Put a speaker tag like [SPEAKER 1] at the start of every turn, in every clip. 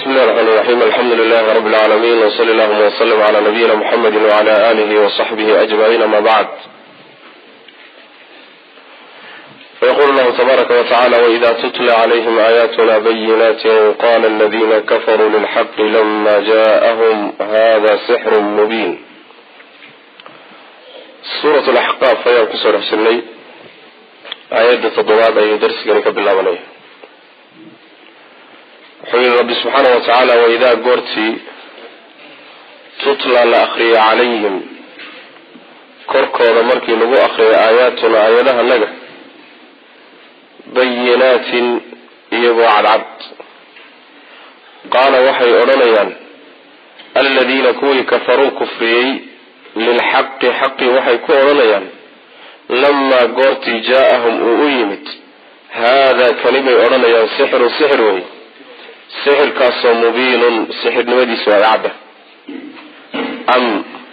[SPEAKER 1] بسم الله الرحمن الرحيم. الحمد لله رب العالمين، وصلى الله وسلم على نبينا محمد وعلى آله وصحبه أجمعين. ما بعد، فيقول الله تبارك وتعالى: وإذا تتلى عليهم آياتنا بينات قال الذين كفروا للحق لما جاءهم هذا سحر مبين. سورة الأحقاف فهي كسر حسني آيات التضواد أي درس كنك بالله عليه. حول رب سبحانه وتعالى: وإذا قرتي تطلع لأخري عليهم كركو مركي لغو أخري آياتنا آياتها لغا بينات يبو على العبد. قال وحي أرنيان الذين كوي كفروا كفري للحق حق وحي كو أرنيان لما قرتي جاءهم أؤيمت هذا كلمة أرنيان سحر وي سحر كاسو مبين سحر نودي سوى عبده أم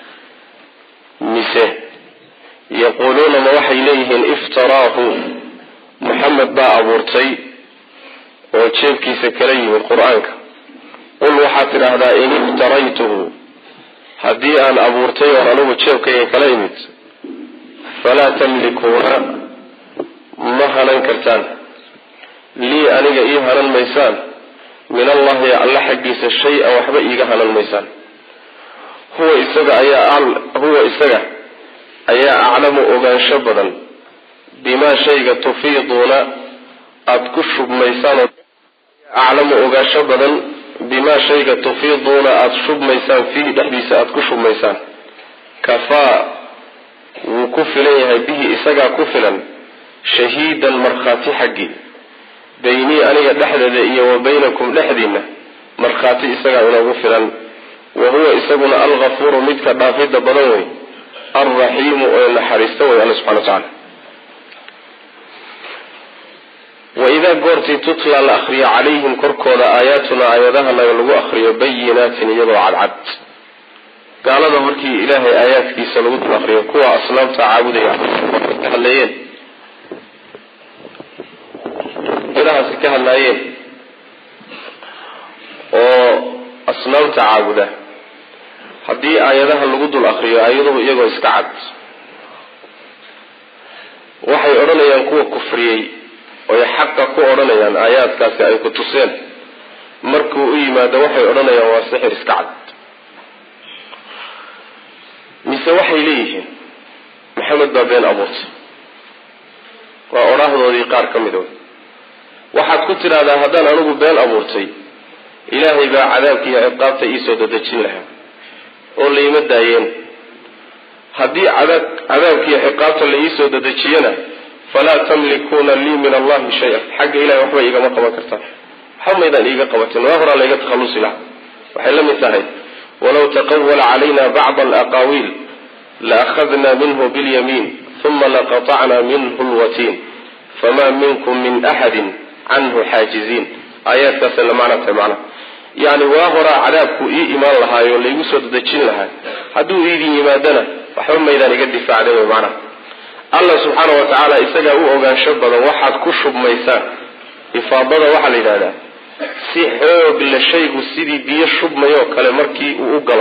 [SPEAKER 1] نسه يقولون ما وحي إليهن افتراه محمد با أبورتي وشيبكي سكري من قرآنك. قل وحاتر هذا إن افتريته هدي أن أبورتي وأنه شيبكي كليمت فلا تملكون مهلا كرتان لي أنيق إيهنا الميسان من الله الله حقيس الشيء وحبا إيهنا الميسان هو إساق أيا أعلم أغان شبدا بما شيء تفيضون أتكشب ميسان أعلم أغاشا بدن بما شيء تفيضون أتشب ميسان فيه دحديس أتكشب ميسان كفاء وكفليها به إساقا كفلا شهيدا مرخاتي حقي بيني أنا لحدد وبينكم لحدنا مرخاتي إساقا إلى غفلا وهو إساقنا الغفور مدك دافد بدنوي الرحيم وإن حريستوي الله سبحانه وتعالى. وإذا قرتي تطلع الأخري عليهم كركولا آياتنا آياتها لا يلغو أخري بينات يضع على العبد. قال هذا مركي إلهي آيات كي سلوت الأخري كوا أصنام تعابدية كهالليين إلها سكهالليين وأصنام تعابدة حدي آياتها اللغود الأخري آياته يقو استعد وحي أرنا ينكو كفريي way xaqa ku oranayaan aayaadkaasi ay ku tuseen markuu u yimaado waxay oranayaan waa sixir iska cad mise waxay leeyihiin maxamed baa been abuurtay waa oraahdoodii qaar ka mid ah waxaad ku tiraahdaa haddaan anigu been abuurtay ilaahay baa cadaabkii iyo ciqaabta ii soo dadejin lahaa oo layma daayeen haddii cadaabkii iyo ciqaabta la ii soo dadejiyana فلا تملكون لي من الله شيئا حق إلهي وحبا إيقا ما قبا كرتان حميدا إيقا قبتين وأغرى لإيقا تخلص له وحيلا مثاهي ولو تقول علينا بعض الأقاويل لأخذنا منه باليمين ثم لقطعنا منه الوتين فما منكم من أحد عنه حاجزين آيات تسأل معنا يعني وأغرى عذابك إيمان لها يولي يسود دجين لها هدو إيدي إيمادنا وحميدا إيقا دفاع عليه معنا الله سبحانه وتعالى إساقا أغان شبدا وحد كشب ميسان إفاضة وحل إذا سيحوب للشيء السيدي بيشب ميوك لمركي وأقلا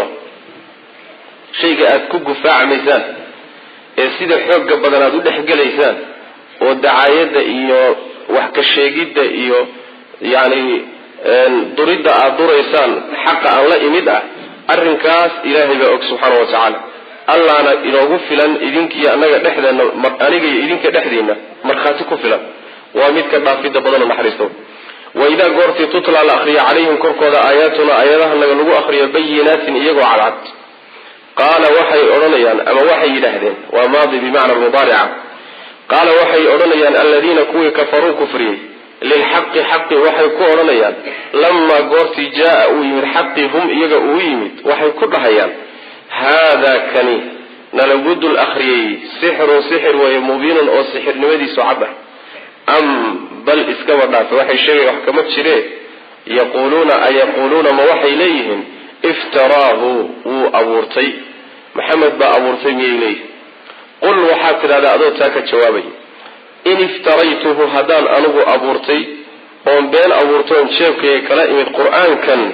[SPEAKER 1] شيء أتكوك فاع ميسان السيدي حوق بدنا دول حق ليسان والدعايات إيو وحك الشيقيد إيو يعني دريد أدور إيسان حق الله إمدع الرنكاس إلهي بأك سبحانه وتعالى الله أنا إذا غفلا إذنك يا أنا دحدنا أنا إذنك دحدينا مرخاتك غفلا وامدك بافيد بدل محرسته. وإذا قرت تطلع الأخري عليهم كركودا آياتنا آياتها لغو أخري بينات يجوا على العبد. قال وحي أرنيان أما وحي دحدين وماضي بمعنى المضارعة. قال وحي أرنيان الذين كوي كفروا كفري للحق حق وحي كو أرنيان لما قرت جاءوا من حقهم يجوا يمت وحي كلها هذا كني نلوجد الأخري سحر ومبين أو سحر نودي صعبة أم بل إسكوا ضعف وحي شيء وحكمت شريه يقولون ما وحي إليهم افتراه وأبورتي محمد با أبورتي إليه. قل وحاتر على أدوتاك الجوابي إن افتريته هدان أنه أبورتي بين أبورتون شيبك كلا إمد قرآن كان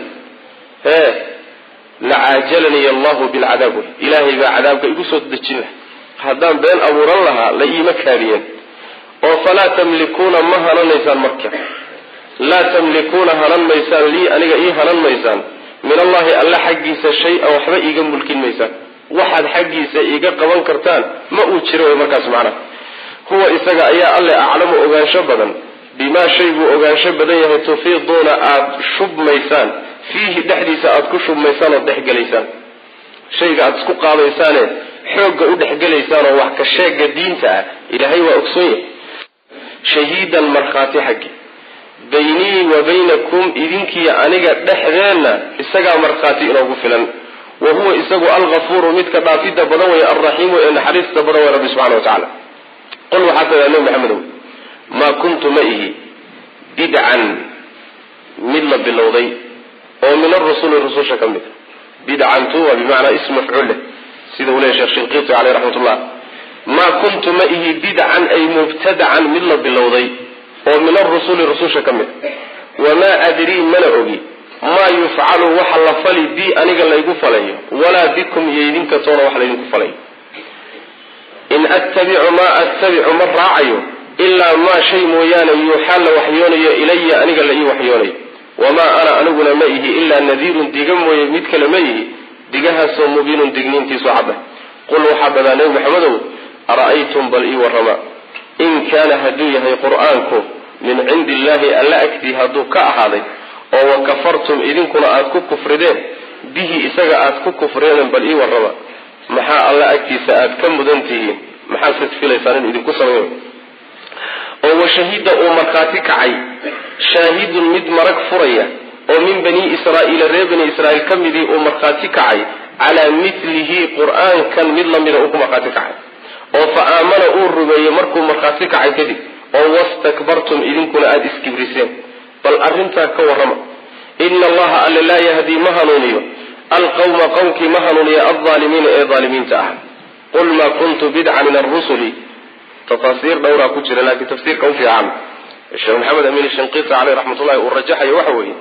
[SPEAKER 1] لعاجلني الله بالعذاب إلهي بعذابك يقصد دجنه هدان بين أبور الله لأي مكاريين وفلا تملكون مهلا نيسان مكة لا تملكون هلن ميسان لي أنيق إيه هلن ميسان من الله ألا حقيس الشيء أو حبا إيقا ملكين ميسان واحد حقيس إيقا قوان كرتان ما أوتشروا مركز معنا هو إساقا إيا ألا أعلم أغان شبدا بما شيء أغان شبدا يهتفيض دون شب ميسان فيه دحديس أدكو شب ميسان ودحق ليسان شيء أدسكو قام ميسان حوق ودحق ليسان وحكا الشيء الدين تا إلهي وأكسوية شهيدا مرخاتي حقي بيني وبينكم إذنكي أنيقا دحذينا إساقا مرخاتي إنه فلان وهو إساقا الغفور متك بافيد بدوي الرحيم وإن حريص بدوي رب سبحانه وتعالى قلوا حتى يا نبي محمد ما كنت مئه بدعا ملا باللوضي ومن الرسول شكمل بدعا توى بمعنى اسم مفعوله سيده ولا الشيخ شنقيطي عليه رحمة الله ما كنت مئه بدعا أي مبتدعا ملا باللوضي ومن الرسول شكمل وما أدري من أبي ما يفعل وحل فلي بي أنيقا لا يقفلي ولا بكم يدينك تونا وحل يقفلي إن أتبع ما أتبع من راعي إلا ما شيء مويانا يحال وحيوني إلي أنيقا لا يوحيوني وما أنا أنقنا مئه إلا نذير ديقم ويمتك لمئه ديقها سو مبين ديقنين تيسو عبه قلوا حبذا نبي محمد أرأيتم بل والرماء إن كان هدوية قرآنكم من عند الله ألا أكتي هدو كأهاضي وكفرتم إذن كنا أتكو كفردين به إساق أتكو كفرين بل والرماء محا ألا أكتي سأد كم مدنتهين محا ستفي ليسانين إذن كسرين وشهيد أمكاتك عي شاهد مد مرق فرية ومن بني إسرائيل ريبني إسرائيل كم دي أمكاتك عي على مثله قرآن كان مدلا من أمكاتك عي وفآمن أوربي مركو مكاتك عي كدي واستكبرتم إذن كنا آد اسكبرسين بل أرنتا كورما إن الله ألا لا يهدي مهنوني القوم قومك مهنوني الظالمين أي ظالمين تأهل قل ما كنت بدعا من الرسل تفاسير دورة كتير لكن تفسير كوفي عام الشيخ محمد أمين الشنقيطي عليه رحمة الله والرجح يوحوي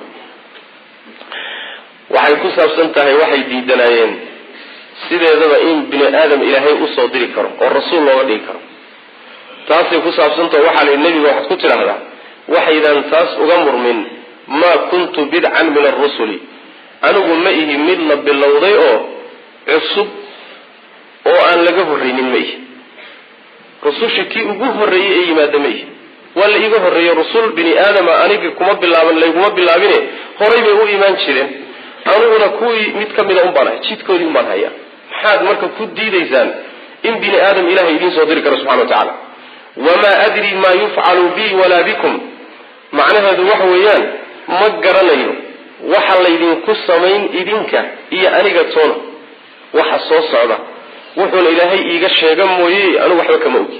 [SPEAKER 1] وحي كسب سنتهي وحي ديدنايين سيدة يضا إن بني آدم إلهي أصو ديري كرم والرسول الله ديري كرم تاسي كسب سنتهي وحي للنبي واحد كتير هذا وحي إذا انتاس أغمر من ما كنت بدعا من الرسل أنا قمئه مدل باللوضي عصب أن لقه الرين مئه رسول شكي أقوه الرئي أي مادمئه ولا إيقوه الرئي رسول بني آدم أنيك كما بالله لا يقوم بالله بني هريب هو إيمان شرين أنا كوي متكمل أمبانا تشيت كوي أمبان هيا حاد مركب كود دي ديزان إن بني آدم إله يدين صدرك سبحانه وتعالى وما أدري ما يفعل بي ولا بكم معنى هذا وحويان مقرنين وحل يدين كسمين إذنك إيا أنيق تصونه وحصوص عبا وحول إلهي إيقا الشيقان مويي أنا وحوك موكي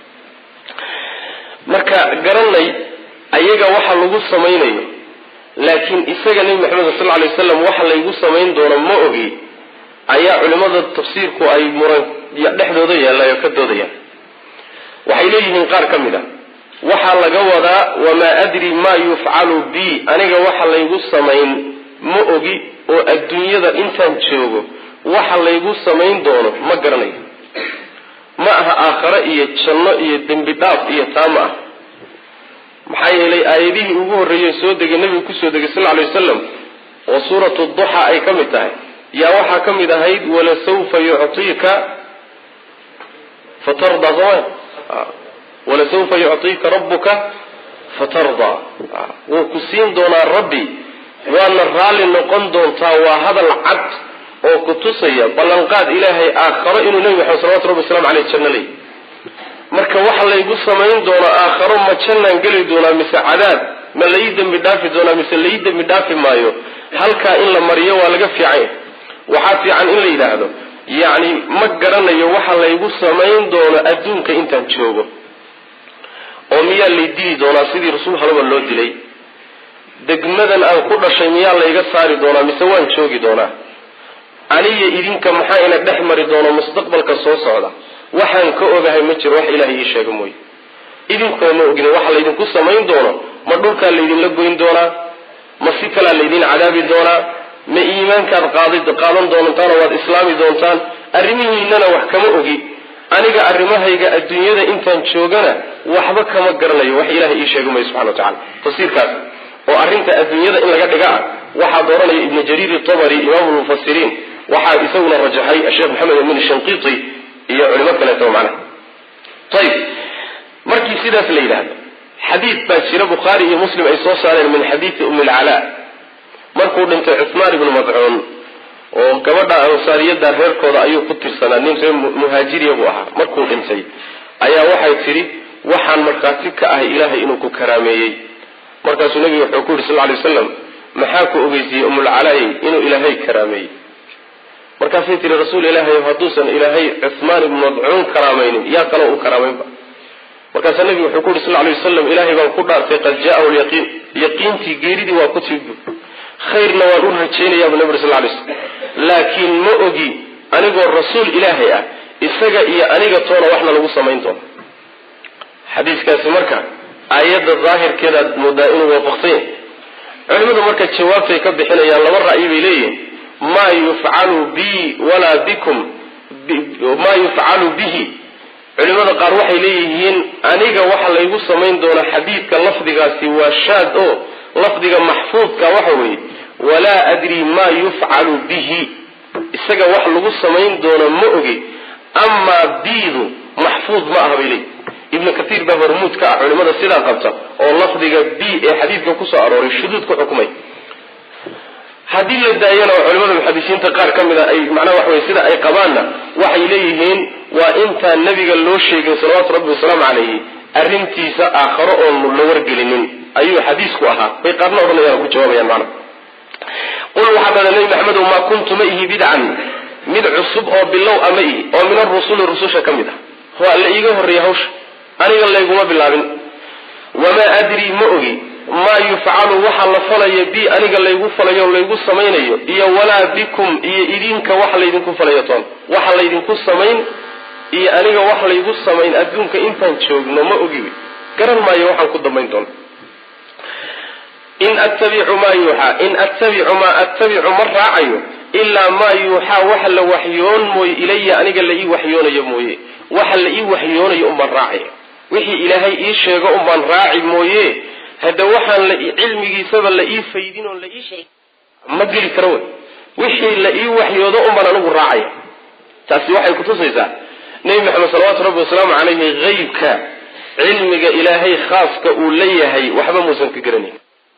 [SPEAKER 1] marka garanay ayaga waxa lagu sameeyay laakiin isaga nabi maxamed sallallahu alayhi wasallam waxa la igu sameeyn doono ma ogi ayaa culimada tafsiirku ay muran dhexdooda yeelayo ka doodayaan waxay leeyihiin qaar kamida waxa laga wadaa wama adri ma yuf'alu bi aniga waxa la igu sameeyn ma ogi oo adduunyada intaan joogo waxa la igu sameeyn doono ma garanay ما آخر إيه تشنّ إيه دمبداف إيه تامة محايا لي آيديه أبوه الرئيس سودك النبي كسودك صلى الله عليه وسلم وصورة الضحى أي كمتها يا وحى كمتها هيد ولسوف يعطيك فترضى ضوان ولسوف يعطيك ربك فترضى وكسين دون ربي وأن الرالي نقن دون تاوى هذا العبد oo ku tusaya ballanqaad ilaahay aakhiro inuu nabi maxamed sallallahu alayhi wasallam alayhi jannalay marka waxa la igu sameeyn doona aakhiro ma jannaan gali doona mise cadaab ma la ii dambi dhaafi doona mise la ii dambi dhaafi maayo halka in la mariyo waa laga fiicay waxa fiican in la yiraahdo yaani ma garanayo waxa la igu sameeyn doona adduunka intaan joogo oo miyaa la dili doona sidii rasuul halaba loo dilay degmadan aan ku dhashay miyaa la iga saari doona mise waan joogi doona aniga idinka maxaa ina dhaxmari doono mustaqbalka soo socda waxaan ka ogahay ma jiro wax ilaahay ii sheegay mooy idinka ma ogin waxa la idinku sameeyn doono ما دولك الذين لقوين دونا ما سكلا الذين عذابي دونا ما إيمان كان قادن دونتان والإسلامي دونتان أرميه إننا وحكمه أجي أنا أرمها يجا الدنيا إنتان شوجنا وحبك ما قرنا وحي إله إيشا جمع سبحانه وتعالى تصير كذا وأرنت الدنيا إن لقد جاء وحضرنا ابن جرير الطبري إمام المفسرين وحيسون الرجحي الشيخ محمد بن الشنقيطي هي علماء كانوا معنا. طيب مركي سيدة في الليلة حديث باشر بخاري ومسلم أي صوصا من حديث أم العلاء مركو أنت عثمان بن مضعون وكبرنا أنصارية دار هيركودا أيو كتير سنة نمسي مهاجري أبوها مركو أنتي أيا وحي تري وحن مركاتك إلهي إنك كرامي مركز النبي وحكور صلى الله عليه وسلم محاكو أبيزي أم العلاء إنه إلهي كرامي مركز تري رسول إلهي وحدوسا إلهي عثمان بن مضعون كرامين يا قلوا كرامين مركز النبي وحكور صلى الله عليه وسلم إلهي وقدر قد جاءه اليقين يقينتي جيريدي وكتب خير نوالون هاتشين يا ابن صلى الله عليه وسلم لكن ما أجي أنا الرسول إلهي إسجا إيا أنا طولا وإحنا لو سمعين طول حديث كاس مركا آيات الظاهر كذا مدائن وفقتين علماء مركا شواب في كب حين يا الله مرة أيب إليه ما يفعل بي ولا بكم ما يفعل به علماء قال وحي إليهين أنا وحا لو سمعين دون حديث كاللفظ قاسي وشاد لفظك محفوظ كوحوي ولا أدري ما يفعل به السجا واحد لغو السمين دون مؤجي أما بيض محفوظ ما أهبلي ابن كثير بابرموت كعلماء السيدة قبطة ولفظك بي حديثك كسا أروري الشدود كحكمي حديث الدائيان وعلماء الحديثين تقار كمدا أي معنى وحوي سيدة أي قبانا وحي إليهين وإنت النبي قال له الشيء صلوات ربي والسلام عليه أرنتي سآخر ملور قلنين أيها حديثك أها بيقارنا أرنا يا رب جواب يا معنا قل وحبنا النبي محمد وما كنت مئه بدعا من عصب أو بالله أمئه أو من الرسول شكمده هو اللي يجيه الريهوش أنا قال لي قم بالله وما أدري مؤغي ما يفعل وحل فلا يبي أنا قال لي يقف فلا يوم يقول سمين إيا ولا بكم إيا إذنك وحل يدنكم فلا يطال وحل يدنكم سمين إيا أنا وحل يقول سمين أدنك إنتان تشوقنا مؤغي قرن ما يوحل قدامين طول إن أتبع ما يوحى إن أتبع ما أتبع مرة عيو إلا ما يوحى وحل وحيون موي إلي أنا قال لي وحيون يموي وحل لي وحيون يوم راعي وحي إلهي إيش يقول من راعي موي هذا وحل علمي سبب لي فيدين ولا شيء ما قلت كروي وحي لي وحيون أم أنا راعي تأسي وحي كتصيزا نبي محمد صلى الله عليه وسلم عليه غيبك علمك إلهي خاصك أوليه وحبا موسى كجرني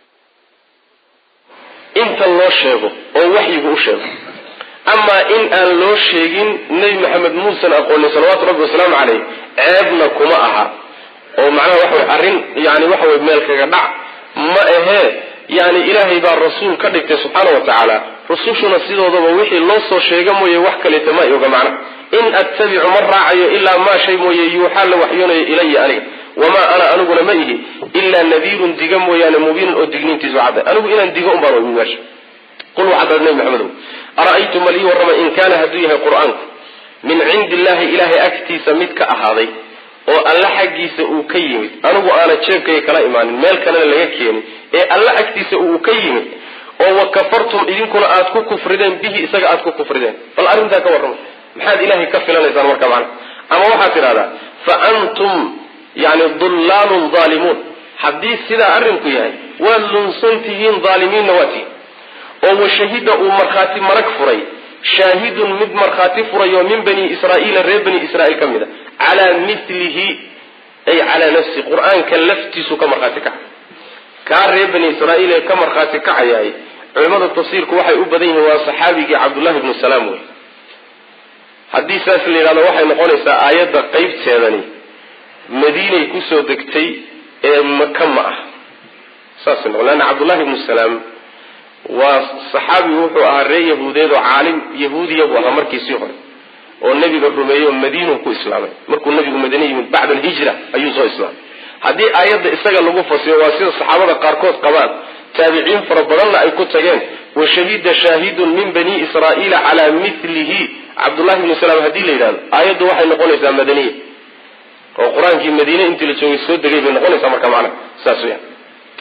[SPEAKER 1] انت الله شيغو او وحيه شيغو اما ان ان لو شيغين نبي محمد موسى اقول صلوات ربي وسلام عليه عيبنا كما اها او معناه وحو ارين يعني وحو ميلكا دع ما اهه يعني الهي با الرسول كدغت سبحانه وتعالى رسولنا سيدودبا وحي لو سو شيغا مويه wax kale tama iyo macna in attabi'u marra'ayo illa ma shay mooye yuhal wahyuna ilayya ani وما أنا أقول ما إيه إلا نذير دجم ويانا مبين أو دجنين تزعده أنا أقول إن دجم بارو من وش قلوا عبد النبي محمد أرأيتم لي ورما إن كان هديها القرآن من عند الله إله أكتي سميتك أهذي والله حقي سأكيم أنا شيء كي كلا إيمان مال كان لا يكيني الله أكتي سأكيم وكفرتم إذن كنا أتكو كفردين به إسقى أتكو كفردين فالأرض ذاك ورم محد إلهي كفلنا إنسان وركمان أما واحد هذا فأنتم يعني ضلال ظالمون حديث سيدا أرنكو يعني واللنصنتهين ظالمين نواتي وشهد مرخاتي مرك فري شاهد مد مرخاتي فري ومن بني إسرائيل ريب بني إسرائيل كمدا على مثله أي على نفس قرآن كلفتي سوك مرخاتك كان ريب بني إسرائيل كمرخاتك عياي علماء التفسير كوحي أبدين هو صحابي عبد الله بن السلام حديث اللي قالوا وحي نقول آيات قيب سيداني مدينة كسو دكتي مكمة ساسن ولأن عبد الله بن السلام وصحابي وحو أهري يهودي وعالم يهودي يبوها مركي سيخر والنبي قرمي مدينة كو إسلامي مركو النبي مدينة من بعد الهجرة أيوزو إسلام هذه آيات إستغل لغفة واسير الصحابة قاركوت قبال تابعين فربنا أي كتغين وشهيد شاهد من بني إسرائيل على مثله عبد الله بن السلام هذه الليلان آيات وحي نقول إسلام مدنية وقرآن في المدينة انت اللي تسوي السود دقيق نقول إسلام معنا ساسويا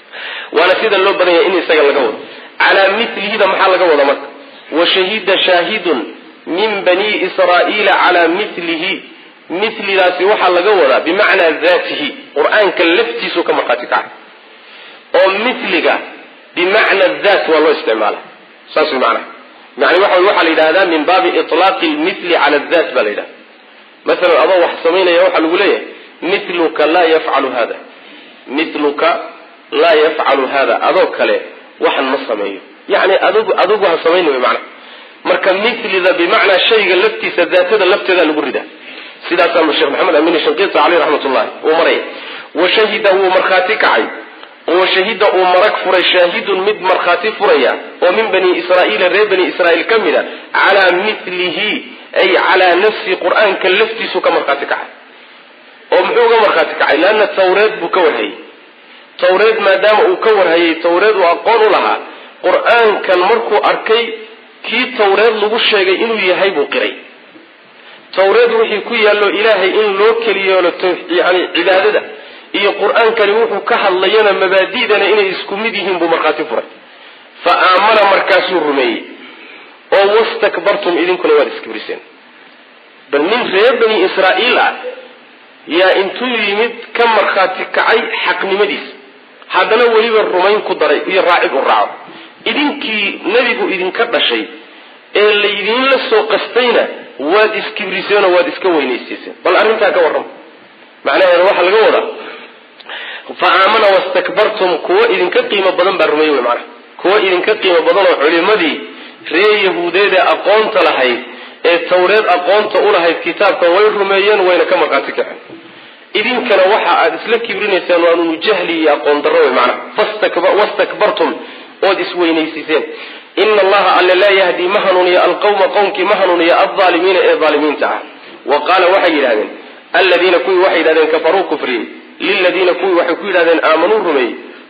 [SPEAKER 1] وانا سيدا اللو بدنيا إني سيقل لقود على مثله ده محل لقود مرك وشهد شاهد من بني إسرائيل على مثله مثل لا سيوحى لقود بمعنى ذاته قرآن كلفتي سوك مرقاتك أو مثلك بمعنى الذات والله استعماله ساسي معنى يعني وحى لهذا من باب إطلاق المثل على الذات بلده مثلا أضوى حسمين يوحى الوليه مثلك لا يفعل هذا مثلك لا يفعل هذا أذوك له وحن نصميه يعني أذوقها سمين بمعنى مركب مثل ذا بمعنى شيء لفتي سذات هذا لفتي ذا نقول ده سيدنا سلم الشيخ محمد أمين الشنقيطي عليه رحمة الله ومريه وشهده مرخاتك عي وشهده مرك فري شاهد مد مرخاتي فريا ومن بني إسرائيل ري بني إسرائيل كملا على مثله أي على نفس قرآن كلفتي سوك مرخاتك عي ومحوغ مرخاتك عي لأن التوراة بكور هي توراة ما دام أكور هي توراة وأقول لها قرآن كان مركو أركي كي توراة لغو الشيء إنه يهيب قري توراة وحي كي يالو إلهي إن لو كليو يعني عبادة إيه قرآن كلموه كهل لينا مبادئنا إن إسكمدهم بمرقات فرق فآمن مركز الرمي واستكبرتم إذن كل واد إسكبرسين بل من غير بني إسرائيل يا انتو يمد كم مرقاتك عي حق نمديس هذا نولي الرمين كدري يراعب الرعب إذن كي نبيكو إذن كبه شيء اللي إذن لسو قستينا واد إسكبرسين واد إسكوينيسيسين بل أرنتها كورم معناها الواحد القوضة فآمن واستكبرتم كوا إذن كقيمة بدن برمي ومعنى كوا إذن كقيمة بدن علمدي ري يهودي أقونت لهي التوراة أقونت أولهي كتابك وين رميين وين كما قاتك إذن كان وحا أدسلك كبرين يسانوانون جهلي أقونت الروي معنى واستكبرتم ودس وينيسيسين إن الله ألا لا يهدي مهنوني القوم قومك مهنوني الظالمين الظالمين تعالى وقال وحي لهذين الذين كوي وحي لهذين كفروا كفرين للذين كوي وحي كوي لهذين آمنوا رمي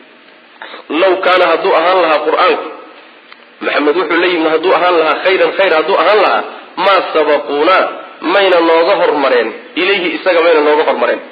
[SPEAKER 1] لو كان هدو أهان لها قرآن محمد وحي اللي من هدو أهان لها خيرا هدو أهان لها ما سبقونا مين النظهر مرين إليه إساق مين النظهر مرين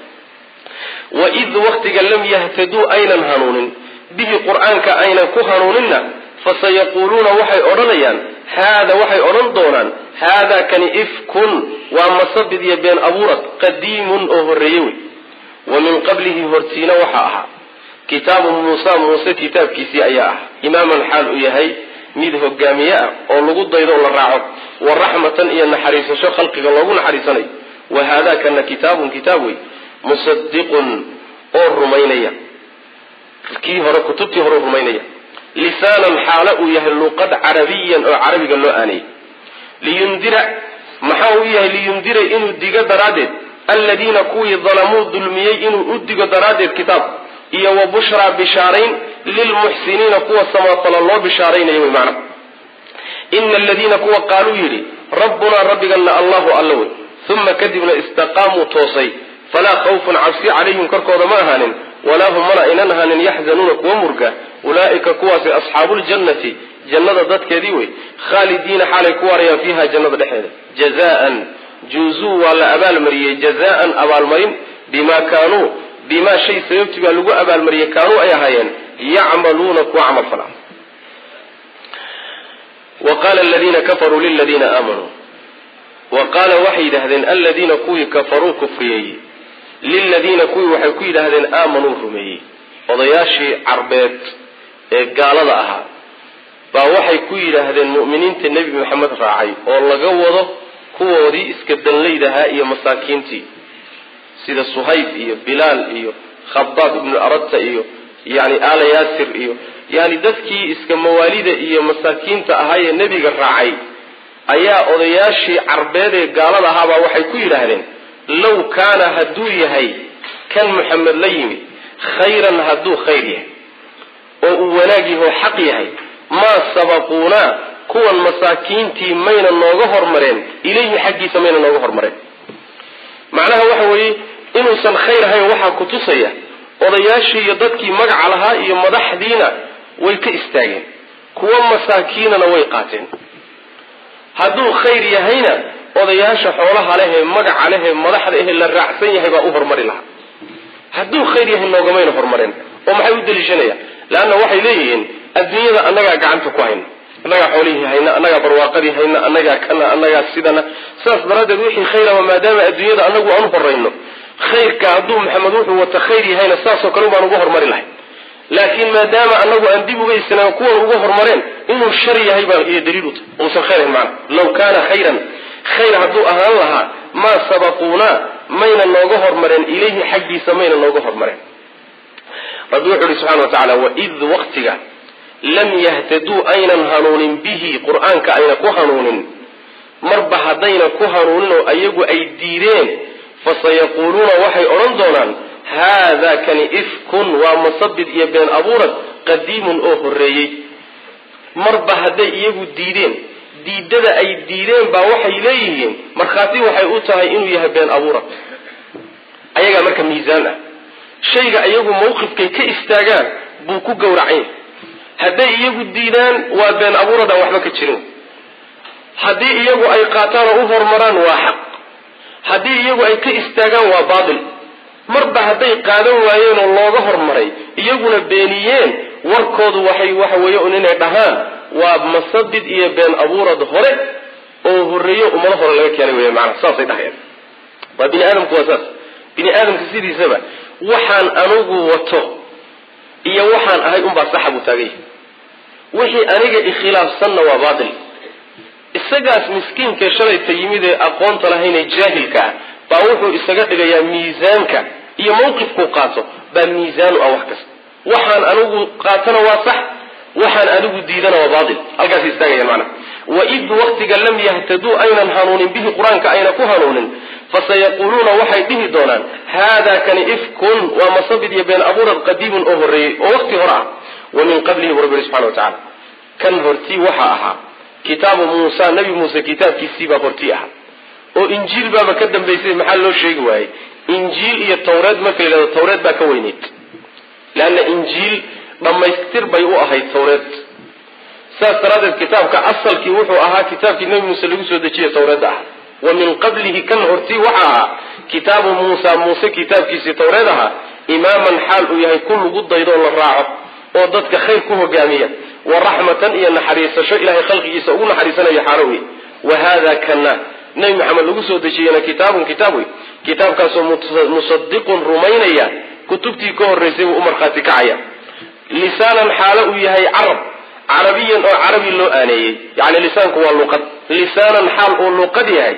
[SPEAKER 1] وإذ وقت لم يهتدوا أين هنون به قرآن كأين كهنوننا فسيقولون وحي أرنيان هذا وحي أرندونا هذا كان إفك ومصبد يبين أبورت قديم أهريوي ومن قبله هرتين وحاها كتاب موسى كتاب كيسي أياه إماما حال إيهي ميده الجامية ولقود ضيضون للرعب والرحمة إيا النحريس شو خلقك الله نحريسني وهذا كان كتابي مصدق الرمينية كي هرى كتبتي هرى الرمينية لسانا حاله يهلو قد عربيا أو عربي قال له آني لينذر محاوية لينذر إنه الدقاء درادد الذين كوي ظلموا ظلميي إنه الدقاء درادد كتاب إيا وبشرى بشارين للمحسنين كوى السماء صلى الله بشارين يوم معنا إن الذين كوى قالوا يلي ربنا ربي قال الله ألوي ثم كذبنا استقاموا توصي فلا خوف عبسي عليهم كركوض ماهان ولا هم ملئنانها أن يحزنون كومركا أولئك كواس أصحاب الجنة جنة ذات كذيوي خالدين حالي كواريا فيها جنة الحيدة جزاء جوزوا ولا أبال مريه جزاء أبال مرين بما شيء سيبتبع لقوا أبال مريه كانوا أيهايين يعملون كوعمل فلان وقال الذين كفروا للذين آمنوا وقال وحيد هذين الذين كوي كفروا كفريي للذين كوي وحي كوي هذين آمنوا رميي وضياشي عربات قال لها فوحي كوي هذين المؤمنين النبي محمد راعي والله قوضه كوودي اسكدن ليدها إيا مساكينتي سيدة صهيب إيا بلال إيا خباب ابن الأردت إيا يعني آل ياسر إيا يعني دفكي اسك مواليد إيا مساكينتا أهاي النبي راعي أيا أضياشي عربادي قال لها وحي كوي هذين لو كان هدو يهي كان محمد ليمي خيرا هدو خيريه ووناجه حق يهي ما سبقونا كوا المساكين تي مين النوغهر مرين إليه حقي سمين النوغهر مرين معناها وحوي إنه سن خير هاي وحا كتوسيا وضياشي يددكي مقع لها يمدح دينا ويك استاغين كوا مساكيننا ويقاتين هدو خير يهينا odayaasha xoolaha leh magac leh madaxda ee la raacsan yahay baa u hormari laha haduu khayr yahay noogamayna hormareen oo maxay u dalishanaya laana waxay leeyihiin adduunyada annaga gacanta ku hayna annaga xoolihi hayna annaga barwaaqadii hayna annaga kana annaga sidana saas daradeed wixii khayr ah maadaama adduunyada annagu aan horeyno khayrka hadduu maxamed wuxuu wata khayr yahayna saasoo kale baan ugu hormari lahay laakiin maadaama annagu aan dib uga isnaa kuwan ugu hormareen inuu shar yahay baa iyo daliil u tahay oo khayr macna law kana khayran khayr hadduu ahaan lahaa ma sabaquna mayna nooga hormareen ilayhi xaggiisa mayna nooga hormareen rabbi wuxuu subhanahu wa ta'ala wa id waqtiga lam yahtadu aynan hanuunin bihi qur'aanka ayna ku hanuunin marba hadayna ku hanuunin oo ayagu ay diideen fasayaquluna waxay oran doonaan hada kan ifkun wa musabbid iyo been abuurad qadiimun oo horeeyay marba haday iyagu diideen diidada ay diideen baa waxay leeyihiin markhaati waxay u tahay inuu yahay been abuurad ayaga marka miisaan ah shayga iyagu mowqifkay ka istaagaan buu ku gowracay hadday iyagu diidaan waa been abuurada waxba ka jirin haddii iyagu ay qaataan oo u hormaraan waa xaq haddii iyagu ay ka istaagaan waa baatil marba hadday qaadan waayeen oo looga hormaray iyaguna beeniyeen warkoodu waxa weeye inay dhahaan waa masabid iyo been abuurad hore oo horeeyo umada hore laga keenay weeye macna saasay dhahayeen waa bini aadamku wasaas bini aadamka sidiisaba waxaan anugu wato iyo waxaan ahay un baa saxabu taagay wixii aniga ikhilaafsanna waa baatil isagaas miskiinka shalay tayimid ee aqoonta lahayn ee jaahilka baa wuxuu isaga dhigayaa miisaanka iyo mowqifku qaato baa miisaan ah wax kasta waxaan anigu qaatana waa sax waxaan anigu diidana waa baatil halkaas istaagaya macna wa id waqtiga lam yahtadu aynan hanuunin bihi quraanka ayna ku hanuunin fasayaquluna waxay dhihi doonaan hada kan ifkun wa masabid ya been abuurad qadiimun oo horeeyay oo waqti hore ah wa min qablihi rabbi subhanahu wa ta'ala kan horti waxa aha kitaabu Muusa nabi Muusa kitaabkiisii baa horti ah oo injiil baa ka dambeysay maxaa loo sheegi waayay injiil iyo tawreed markay leedahay tawreed baa ka weyneed laana injiil dhamaystir bay u ahayd tawreed saasaradeed kitaabka asalkii wuxuu ahaa kitaabkii nabi Muusa lagu soo dejiyay tawreed ah wa min qablihi kan horti waxa kitaabu Muusa kitaabkiisii tawreed ah imaaman xaal uu yahay kullu gudaydo la raaco oo dadka khayr ku hogaamiya wa rahmatan iyo naxariisasho ilaahay khalqigiisa ugu naxariisanayo xarawi wa hada kana nabi maxamed lagu soo dejiyay kitaabkaasoo musaddiqun rumaynaya kutubtii ka horeysay uu marxaati kacaya lisaanan xaala uu yahay carabiyan oo carabi loo aaneeyay yani lisaanku waa luqad lisaanan xaal uu luqad yahay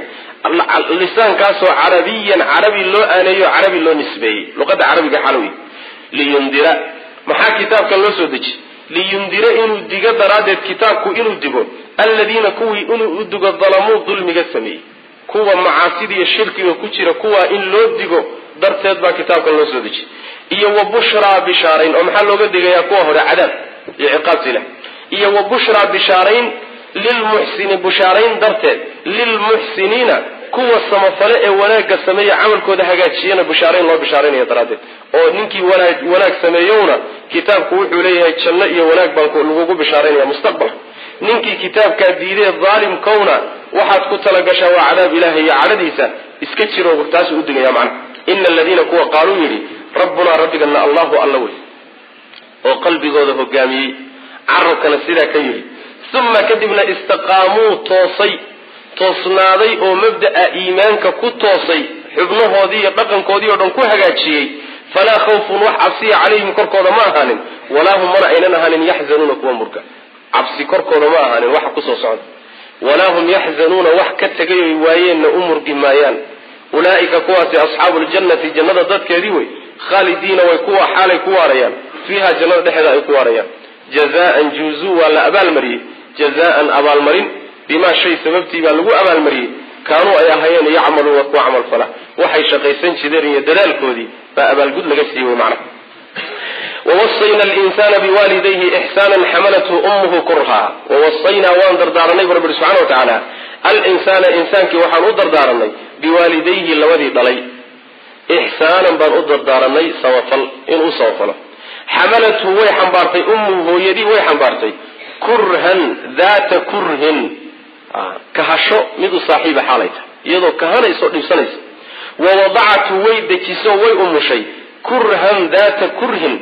[SPEAKER 1] lisaankaasoo carabiyan carabi loo aaneeyo carabi loo nisbeeyey luqada carabiga xalawi liyundira maxaa kitaabka loo soo deji liyundira inuu diga daraadeed kitaabku inuu digo alladina kuwii inuu digo dalamuu dulmiga sameeyey kuwa macaasida iyo shirkiga ku jira kuwa in loo digo darteed baa kitaabka loo soo deji iyo wa bushra bishaarayn oo maxaa looga digayaa kuwa hore cadaab iyo ciqaab sila iyo wa bushra bishaarayn lilmuhsini bishaarayn darteed lilmuhsinina kuwa samafale ee wanaaga sameeya camalkooda hagaajiyana bishaarayn loo bishaaraynayo daraadeed oo ninkii wanaag sameeyowna kitaabku wuxuu leeyahay janno iyo wanaag baan lagu bishaaraynaya mustaqbal ninkii kitaabka diiday zaalim kawna waxaad ku talagashaa waa cadaab ilaahay iyo cadadiisa iska jiro taas u digaya macna inna alladina kuwa qaaluu yiri rabbuna rabbigana allahu allawi oo qalbigooda hogaamiyay carabkana sida ka yiri thumma kadibna istaqaamuu toosnaaday oo mabda'a iimaanka ku toosay xubnahoodii iyo dhaqankoodii oo dhan ku hagaajiyay falaa khawfun wax cabsiya calayhim korkooda ma ahaanin walaa hum mana aynan ahaanin yaxzanuuna kuwa murka cabsi korkooda ma ahaanin waxa ku soo socda walaa hum yaxzanuuna wax ka tagay ay waayeenna u murgi maayaan ulaa'ika kuwaasi asxaabul jannati jannada dadkeedii way khaalidiina way kuwa xaalay ku waarayaan fiiha jannada dhexdeeda ay ku waarayaan jazaa'an juzuu waa la abaalmariyey jazaa'an abaalmarin bima shay sababtii baa lagu abaalmariyey kaanuu ay ahayeen yacmaluuna kuwa camal fala waxay shaqaysan jireen iyo dadaalkoodii baa abaalgud laga siiyey macnaha ووصينا الإنسان بوالديه إحسانا حملته أمه كرها ووصينا وان دردارني برب سبحانه وتعالى الإنسان إنسانك وحان دردارني بوالديه لودي ضلي إحسانا بان دردارني صوفل إن صوفل حملته ويحنبارتي أمه يدي ويحنبارتي كرها ذات كره كهشو مدو صاحب حاليته يدو كهانا يسوء نفسانيس ووضعته ويدكيسو ويأم شيء كرها ذات كره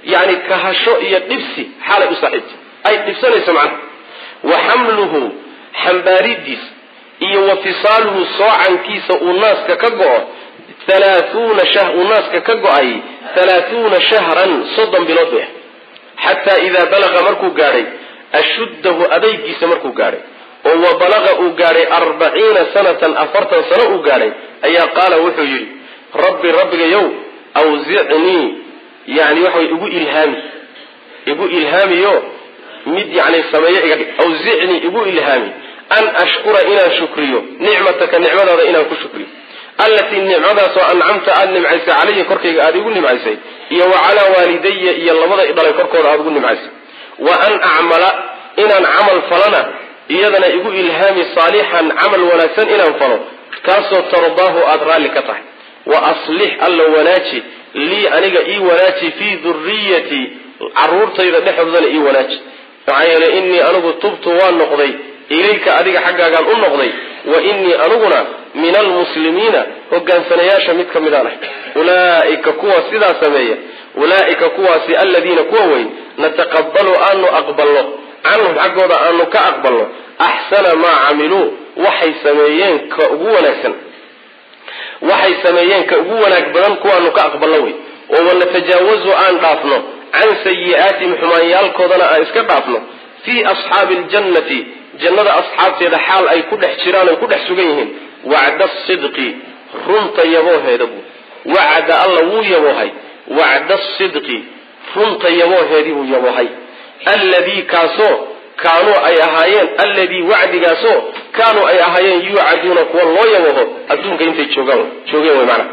[SPEAKER 1] يعني كهشو يدبسي حالة صاحبتي أي دبسني سمعه وحمله حنبارديس إيه وفصاله صاعا كيس الناس ككجو 30 شهر الناس ككجو أي 30 شهرا صدا بلوده حتى إذا بلغ مركو جاري أشده أبيجيس مركو جاري وهو بلغ جاري 40 سنة أفرت سنة جاري أي قال وحجري ربي يوم أوزعني يعني وحي يقول إلهامي يوم مد يعني السماء أوزعني يقول إلهامي أن أشكر إلى شكريه نعمتك نعمة هذا إلى كشكري التي النعمة سواء أنعمت أن نمعيسي علي كركي هذا يقول نمعيسي وعلى والدي إيا الله ماذا إضالي كركي هذا يقول نمعيسي وأن أعمل إن عمل فلنا إيادنا يقول إلهامي صالحا عمل ونسان إن فلو كاسو ترضاه أدرى لكتح وأصلح الله وناتي لي أنيق إي وناتي في ذريتي عرورتي إذا نحفظني إي وناتي فعيال إني أنه تبت والنقضي إليك أديك حقا قال النقضي وإني أنغنا من المسلمين وقان سنياشا متك مدانح أولئك كوا سيدا سمية أولئك كوا سي الذين كووين نتقبل أن أقبله عنهم حقا أنه كأقبله أحسن ما عملوا وحي سميين كأقونا waxay sameeyeen ka ugu wanaag badan kuwaanu ka aqbalay oo wala tajaawazu aan dhaafno an sayi'aati muhmayalkoodana aan iska dhaafno fi ashaabil jannati jannada ashaabteeda xaal ay ku dhex jiraan ay ku dhex sugan yihiin wa'da sidqi runta yaboheedu wa'da alla wuu yabohay wa'da sidqi runta yaboheedu wuu yabohay alladhi kaaso كانوا أي أهايين الذي وعد جاسو كانوا أي أهايين يوعدون كوا الله يوهو أدون كنتي تشوجون ومعنا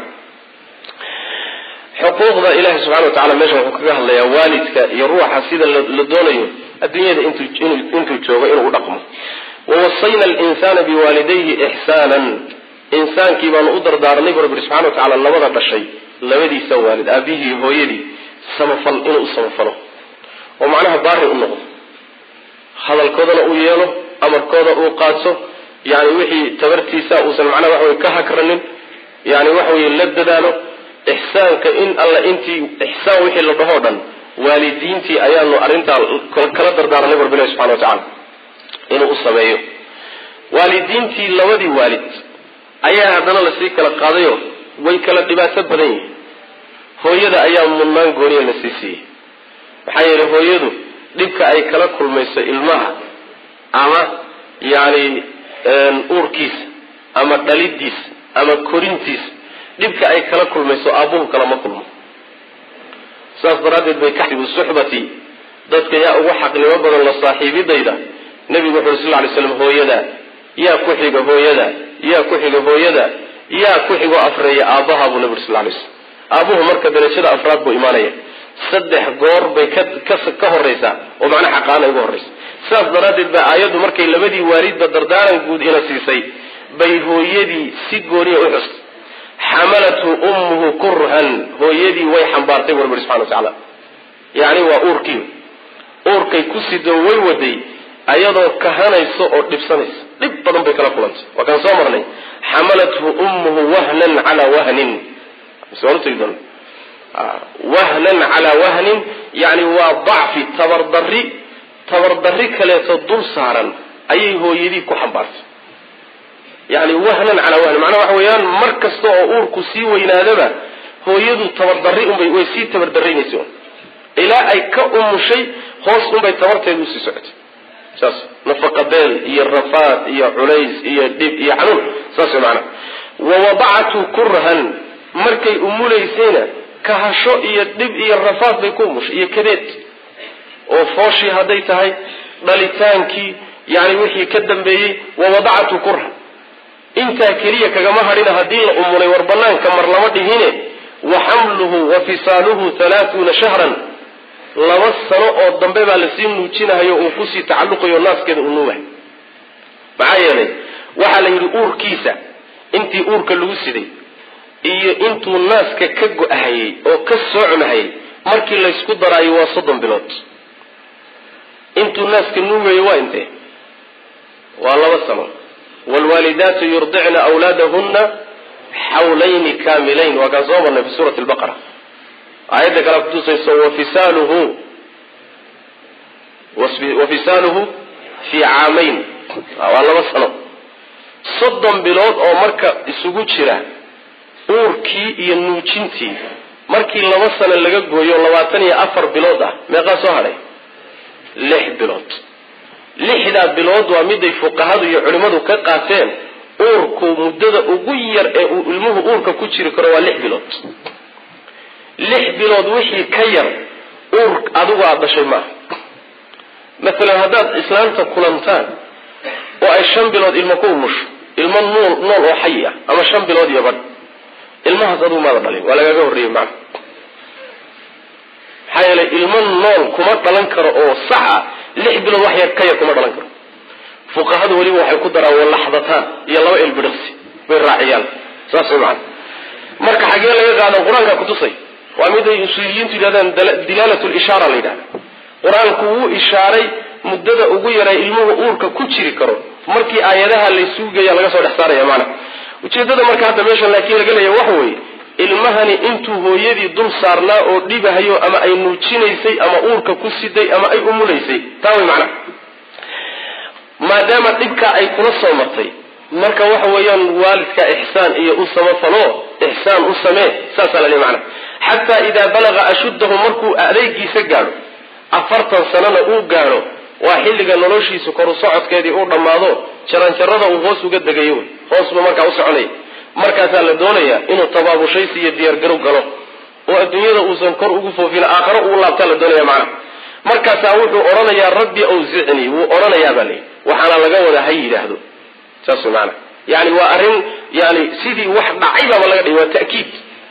[SPEAKER 1] حقوق ذا إله سبحانه وتعالى ماشي حقوقها الله يا والدك يروح حسيدا للدنيا الدنيا أنتوا تشوجون ورقم ووصينا الإنسان بوالديه إحسانا إنسان كيبان أدر دار نبر سبحانه وتعالى الله وضع الشيء لودي سوى والد أبيه هو يدي سمفل إنه سمفله ومعناها بارئ النظر هذا الكودنا وياله أمر كودا وقاسه يعني وحي تبرتيسا وسن معنا وحوي كهكرنين يعني وحوي لددانه إحسان كإن الله أنتي إحسان وحي لدهودا والدينتي أيانو أرنتا كلا دردار نبر بالله سبحانه وتعالى إنه أصبعيه والدينتي لودي والد أيها هذا لسيك لقاضيه ويكلا دباسة بدنيه هو يدا أيام منان قوني لسيسي بحيث هو يدو dhibka ay kala kulmayso ilmaha ama yaani uurkiis ama dhalidiis ama korintiis dhibka ay kala kulmayso aabuhu kala ma kulmo saas daradeed bay ka xidhiidhu suxbati dadka yaa ugu xaqnimo badan la saaxiibidayda nabiga sallallahu alayhi wasallam hooyada yaa ku xiga hooyada yaa ku xiga hooyada yaa ku xigo afreeya aabaha buu nabiga sallallahu alayhi wasallam aabuhu marka darajada afraad buu iimaanaya saddex goor bay ka horeysa oo macna xaqaana ugu horeysa saas daradeed ba aayadu markay labadii waalidba dardaaran guud ina siisay bay hooyadii si gooniya u xus xamalatu ummuhu kurhan hooyadii way xambaartay warbar subhanahu wa ta'ala yaani waa uurkay ku sidoo way waday ayadoo kahanayso oo dhibsanayso dhib badan bay kala kulantay waa kan soo marnay xamalatu ummuhu wahnan ala wahnin sawirtaydan وهنا على وهن يعني وضعف تبردري كلا تدل صارا أي هو يديك حنبارت يعني وهنا على وهن معناه وحويان مركز طور كسي وينادبه هو يدو تبردري ويسي تبردري نسون إلى أي كأم شيء خاص بي تبرت يدوسي سعد ساس نفق بيل هي الرفات هي عليز هي الدب هي حنون ساس معنا ووضعته كرها مركي أموليسينا كهشو يدب الرفاض بيكومش كبيت وفوشي هديتهاي دليتانكي يعني وحي كدن بي ووضعته كره انت كليه كجماهرين هدين امري وربنان كمر لمدي هنا وحمله وفصاله 30 شهرا لوصلوا او دنبه با لسين نوجينايو او كسي تعلقيو ناس كده انوه معايا waxa la yiri uurkiisa intii uurka lagu siday iyo intuu naaska ka go'ayay oo ka soconayay markii la isku daray waa 30 bilood intuu naaska nuugay waa intee waa 2 sano والوالدات يرضعن أولادهن حولين كاملين وكذا في سورة البقرة آيات كلا كتوسيسو وفصاله في عامين والله بسنة صدام بلاد أو مركا isugu jira uurkii iyo nuujintii markii laba sano laga gooyo 24 bilood ah meeqa soo haray 6 bilood 6 bilood waa mid ay fuqahadu iyo culimadu ka qaateen uurku muddada ugu yar ee uu ilmuhu uurka ku jiri karo waa 6 bilood 6 bilood wixii ka yar uur adigu aad dhashay ma مثلا هذا إسلام تكلمتان وأي شن بلاد المكومش المنور نور وحية أما شن بلاد يبرد المهزرو ماذا بلي ولا يجور ريم معه حيا لي المن نور كمر بلنكر أو صحة لح بلاد وحية كيا كمر بلنكر فوق هذا ولي وحي قدرة واللحظتان يلا البرسي بالرعيال ساسي معه مرك حاجة لا يجعل القرآن كتوصي وعميد يسويين تجدان دلالة الإشارة لنا quraanku uu ishaaray muddada ugu yaray ilmuhu uurka ku jiri karo markii aayadaha la isuugaya laga soo dhaxsaaraya macna ujeedada marka hadda meeshan laakiin laga leeyahay wax weey ilmahani intuu hooyadii dul saarnaa oo dhibahayo ama ay nuujinaysay ama uurka ku siday ama ay umulaysay taa way macna maadaama dhibka ay kula soo martay marka waxa weeyaan waalidka ihsaan iyo u samafalo ihsaan u samee saasa la macna hatta ida balaga ashuddahu markuu adeegiisa gaaro 40 sanana uu gaaro waa xilliga noloshiisu kor u socodkeedii uu dhamaado jaranjarada uu hoos uga dagayo hoos marka u soconay markaas la doonaya inuu tabaabushays iyo diyaar garow galo oo adduunyada uu san kor ugu foofina aakhiro uu laabta la doonaya macna markaas wuxuu oranayaa rabbi awzicni wuu oranayaa bali waxana laga wada hay yiraahdo saas macna yani waa arin yani sidii wax dhacay baa laga dhigay waa ta'kiid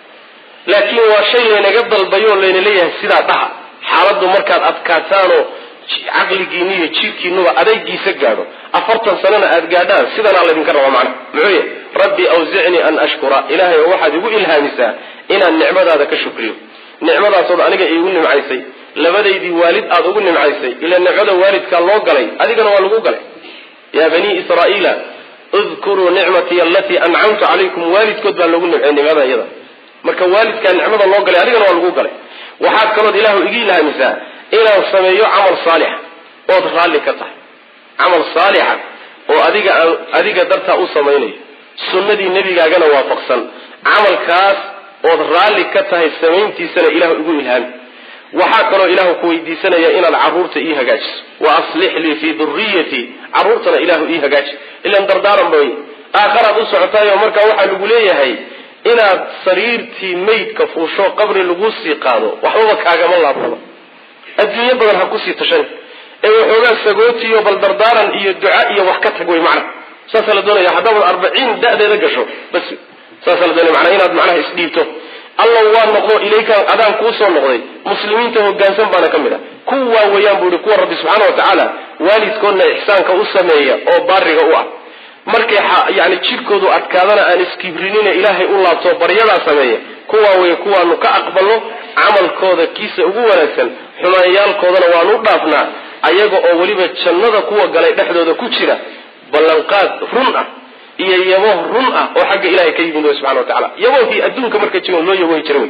[SPEAKER 1] laakiin waa shay naga dalbayo leeyahay sida dhaha xaaladu markaad adkaataano aqligiina iyo jirkiinuba adeegiisa gaadho 40 sanana aad gaadhaan sidana la idin ka rabo macna muxuu rabbi awzicni an ashkura ilaahay waxaad igu ilhaamisaa inaan nicmadaada ka shukriyo nicmadaas oo aniga iigu nimcaysay labadaydii waalid aad ugu nimcaysay ila nicmada waalidka loo galay adigana waa lagu galay ya bani israa'iila اذكروا نعمتي التي انعمت عليكم waalidkood baa lagu nimcay nimada iyada marka waalidka nicmada loo galay adigana waa lagu galay waxaad kaloo ilaahu igi ilhaamisaa inaan sameeyo amal saalix oo raali ka tahay amal saalix oo adiga darta u sameeyay sunnadii nabigaagana waafaqsan amalkaas oo raali ka tahay sameyntiisana ilaahu igu ilhaami waxaa kaloo ilaahu ku weydiisanaya inaad caruurta ii hagaajiso wa aslih li fi dhurriyyati caruurtana ilaahu ii hagaaji ilaan dardaaran bay aakhirad u socotaayo marka waxa lagu leeyahay inaad sariirtii meydka fuusho qabri lagu sii qaado waxba kaaga ma laabto adduunyo badan ha ku sii tashan ee waxoogaa sagootiyo bal dardaaran iyo duca iyo wax ka tag way macna saas la doonaya hadaba 40 da'deeda gasho bas saas la doonaya macna inaad macna isdhiibto Allah waa noqdo ilayka adaan ku soo noqday muslimiinta hoggaansan baana kamida kuwa wayaan buuri kuwa rabbi subhanahu wa ta'ala waalidkoodna ihsaanka u sameeya oo baariga u ah markay yani jirkoodu adkaadana aan iskibrinina ilaahay u laabto baryada sameeya kuwa way kuwaanu ka aqbalo amalkooda kiisa ugu wanaagsan xumaayaalkoodana waanu dhaafnaa ayaga oo waliba jannada kuwa galay dhexdooda ku jira ballanqaad run ah iyo yabo run ah oo xagga ilaahay ka yimid subhanahu wa ta'ala yabo fi adduunka marka jiro loo yabo jiray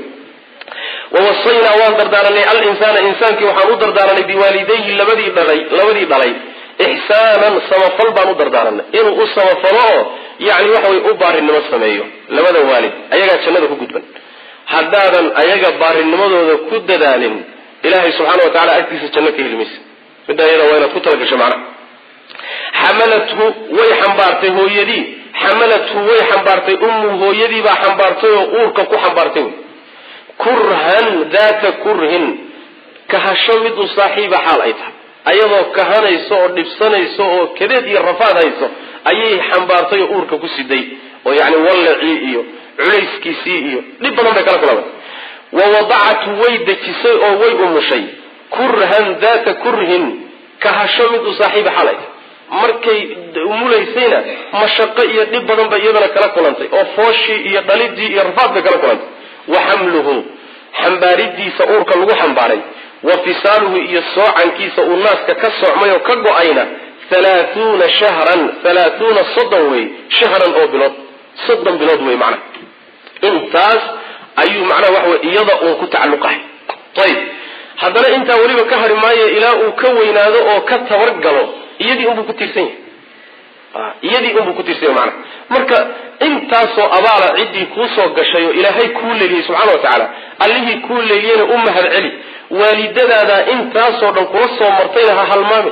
[SPEAKER 1] ووصينا وان دردارني الانسان انسانكي waxaan u dardaaranay biwaalidayhi labadii dhalay ihsaanan samafal baan u dardaaranay inuu u samafalo yaani waxa way u baarinimo sameeyo labada waalid ayaga jannada ku gudban hadaadan ayaga baarinimadooda ku dadaalin ilaahay subhanahu wa ta'ala agtiisa janno ka helmis midayada wayna ku talagasho macna xamalathu way xambaartay hooyadii xamalathu way xambaartay ummu hooyadii baa xambaartay oo uurka ku xambaartay kurhan daata kurhin kahasho mid u saaxiiba xaal ay tahay ayadoo kahanayso oo dhibsanayso oo kadeed iyo rafaad hayso ayay xambaartay oo uurka ku siday oo yaani wallaci iyo culayskiisii iyo dhib badan bay kala kulmay wa wada'at way dajisay oo way umushay kurhan daata kurhin kahasho mid u saaxiiba xaal ay markay umulaysayna mashaqo iyo dhib badan bay iyadana kala kulantay oo fooshi iyo dhalidii iyo rafaad bay kala kulantay وحمله حنباردي سأورك لغو حنباري وفصاله يسوعا كيس الناس كسوعمي وكقوئينا 30 شهرا 30 صدوي شهرا او بلاد صدا بلاد وي معنا انتاس ayuu macnaha waxa wey iyada uun ku tacalluqahay. ayib haddana intaa weliba ka hari maayo ilaa uu ka weynaado oo ka tabargalo iyadii unbuu ku tiirsan yahay, iyadii unbuu ku tiirsan yahay macnaha. marka intaasoo abaala ciddii kuusoo gashay oo ilaahay kuu leeliyey subxaana wa tacaala, allihii kuu leeliyeyna u mahad celi, waalidadaada intaasoo dhan kula soo martayna ha halmaami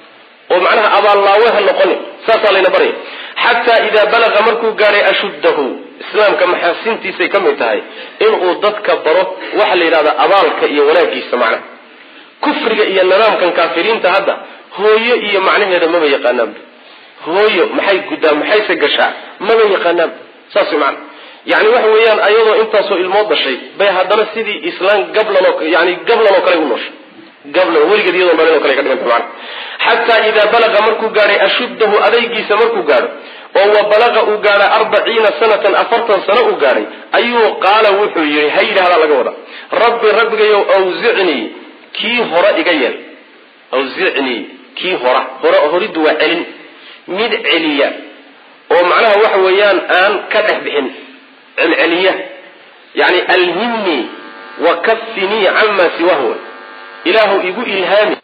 [SPEAKER 1] oo macnaha abaallaawe ha noqoni. saasaa layna baraya. xataa idaa balaqa markuu gaadhay ashuddahu, islaamka maxaasintiisay ka mid tahay inuu dadka baro waxa la yidhahda abaalka iyo wanaagiisa. macnaha kufriga iyo nidaamkan kaafiriinta hadda hooyo iyo macnaheeda maba yaqaanaanba. hooyo maxay guddaa maxayse gashaa maba yaqaanaanba. saas way macana yani waxa weeyaan ayadoo intaasoo ilmood dhashay bay haddana sidii islaan gablanoo kale u nooshay, gablan weligeed iyadoo dhalin oo kale ka dhiganta macana. xataa idaa balaqa markuu gaadhay ashuddahu adaygiisa markuu gaadho oo wa balaqa uu gaadhay 40 sanatan 40 sano uu gaadhay ayuu qaala wuxuu yihi ha yidhahdaa laga wada rabbi rabbigayow awzicnii kii hore iga yeel. awzicnii kii horiddu waa celin, mid celiya oo macnaha waxa weeyaan aan ka dhex bixin, celceliya yani alhimnii wa kafinii cama siwahwa, ilaahu igu ilhaami.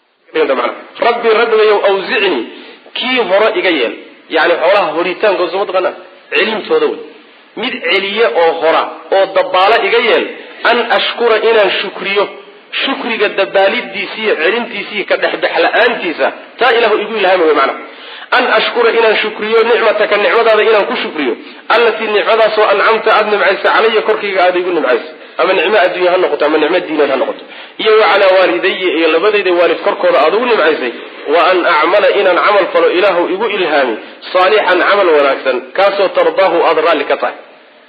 [SPEAKER 1] rabbi rabbigayow awzicnii kii hore iga yeel, yani xoolaha horitaankooda soo mataqaanaa celintooda wey, mid celiye oo hora oo dabaala iga yeel, an ashkura inaan shukriyo, shukriga dabaalidiisiiyo celintiisiiyo ka dhexbex la-aantiisa taa ilaahu igu ilhaami wey macnaha. an ashkura inaan shukriyo nicmataka nicmadaada inaan ku shukriyo, allatii nicmadaasoo ancamta aada nimcaysa calaya korkayga aada igu nimcaysa, ama nicmo adduunya ha noqoto ama nicmo diineed ha noqoto, iyo wa calaa waalidaya iyo labadayda waalid korkooda aada ugu nimcaysay, wa an acmala inaan camal falo ilaahu igu ilhaami saalixan camal wanaagsan kaasoo tardaahu aada raalli ka tahay.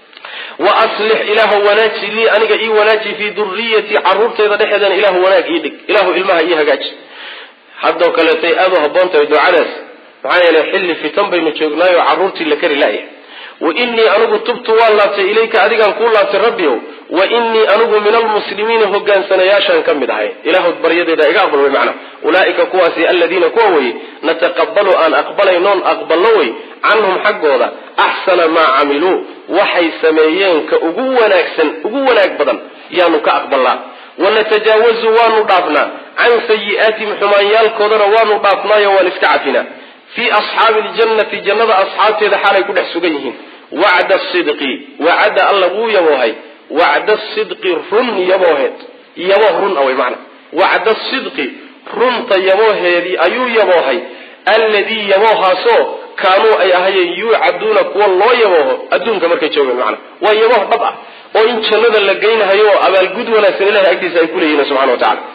[SPEAKER 1] wa aslix ilaahu wanaaji lii aniga ii wanaaji fii duriyati caruurtayda dhexeedana ilaahu wanaag ii dhig, ilaahu ilmaha ii hagaaji. haddoo kaleetay aada u habboontahay ducadaas, maxaa yeelay xilli fitan baynu joognaayo carruurtii la kari la'yahay. wa innii anigu tubtu waan laabtay ilayka adigaan kuu laabtay rabbiyow, wa innii anigu min almuslimiina hogaansanayaashaan ka mid ahay, ilaahood baryadeeda iga aqbal wey macnaha. ulaa'ika kuwaasi aladiina kuwa weye nataqabbalu aan aqbalaynoon aqbalno wey canhum xaggooda axsana maa camiluu waxay sameeyeen ka ugu wanaagsan ugu wanaag badan yaanu ka aqbalnaa. wanatajaawazu waanu dhaafnaa can sayi'aatihim xumaanyaalkoodana waanu dhaafnaayo waan iska cafinaa. fii asxaabi ljannati jannada asxaabteeda xaalay ku dhex sugan yihiin. wacda sidqi wacada alla wuu yaboohay, wacda sidqi run yabooheed, yabooh run awey macna. wacda sidqi runta yabooheedii ayuu yaboohay, alladii yaboohaasoo kaanuu ay ahayeen yuucaduuna kuwa loo yabooho adduunka markay joogeen macna. waa yabooh dhab ah oo in jannada la geynahayo oo abaalgud wanaagsan ilahay agtiisa ay ku leeyihiin subxana wa tacala.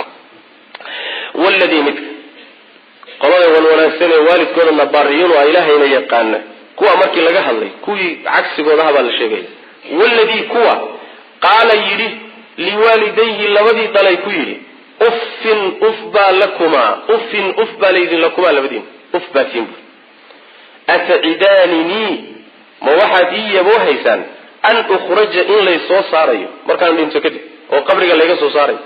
[SPEAKER 1] waladii midka qolada wanaagsan ee waalidkoodana baariyun waa ilaahayna yaqaana, kuwa markii laga hadlay kuwii cagsigoodaha baa la sheegaya. waladii kuwa qaala yidhi liwaalidayhi labadii dhalay ku yidhi uffin uf baa lakumaa, uffin uf baa laydin lakumaa labadiin uf baa tiin bu atacidaanini ma waxaad ii yaboohaysaan an ukhraja in lay soo saarayo markaan dhinto kadib oo qabriga layga soo saarayo.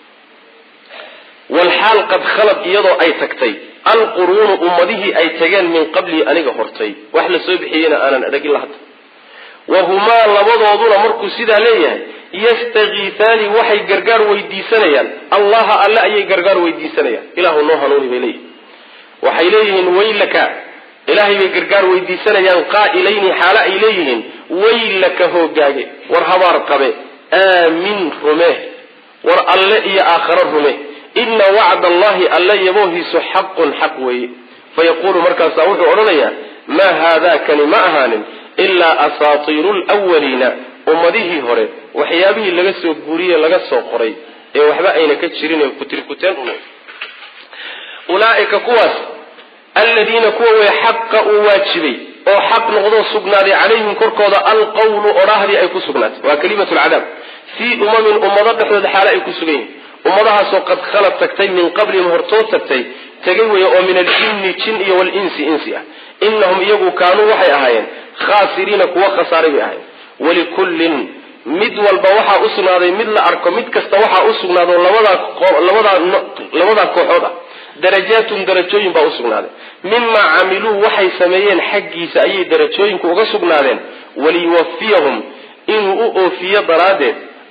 [SPEAKER 1] walxaal qad khalad iyadoo ay tagtay alquruunu ummadihii ay tageen min qablii aniga hortay, wax la soo bixiyeyna aanan adhagin la hadda. wahumaa labadooduna markuu sidaa leeyahay yastakiifaani waxay gargaar weydiisanayaan allaha alle ayay gargaar weydiisanayaan, ilaahu noo hanuuni bay leeyihin. waxay leeyihiin waylaka ilaahay bay gargaar weydiisanayaan qaa'ilayni xaalo ay leeyihiin waylaka hoogaage, war habaar qabe, aamin rume, war alle iyo aakharo rume, ina wacda allahi alle yaboohiisu xaqun xaq weeye. fayaquulu markaasaa wuxuu odhanayaa maa haadaakani ma ahaanin ilaa asaatiiru lwaliina, ummadihii hore waxyaabihii laga soo guuriye laga soo qoray ee waxba ayna ka jirin ee kutirkuteen una. ulaaika kuwaas aladiina kuwa wey xaqa uu waajibay oo xaq noqdoo sugnaaday calayhim korkooda alqawlu odhaahdii ay ku sugnaatay, waa kalimatu lcadaab, fii umamin ummado dhexdooda xaalo ay ku sugan yihin. ummadahaasoo qad khalad tagtay min qablihim hortood tegay weeye oo min aljinni jin iyo walinsi insi ah. inahum iyagu kaanuu waxay ahaayeen khaasiriina kuwa khasaaray bay ahayen. walikullin mid walba waxaa u sugnaaday mid la arko mid kasta waxaa u sugnaado labadaa kooxood ah darajaatun darajooyin baa u sugnaaday, mimaa camiluu waxay sameeyeen xaggiisa ayay darajooyinku uga sugnaadeen, waliyuwafiyahum inuu u oofiyo daraaddeed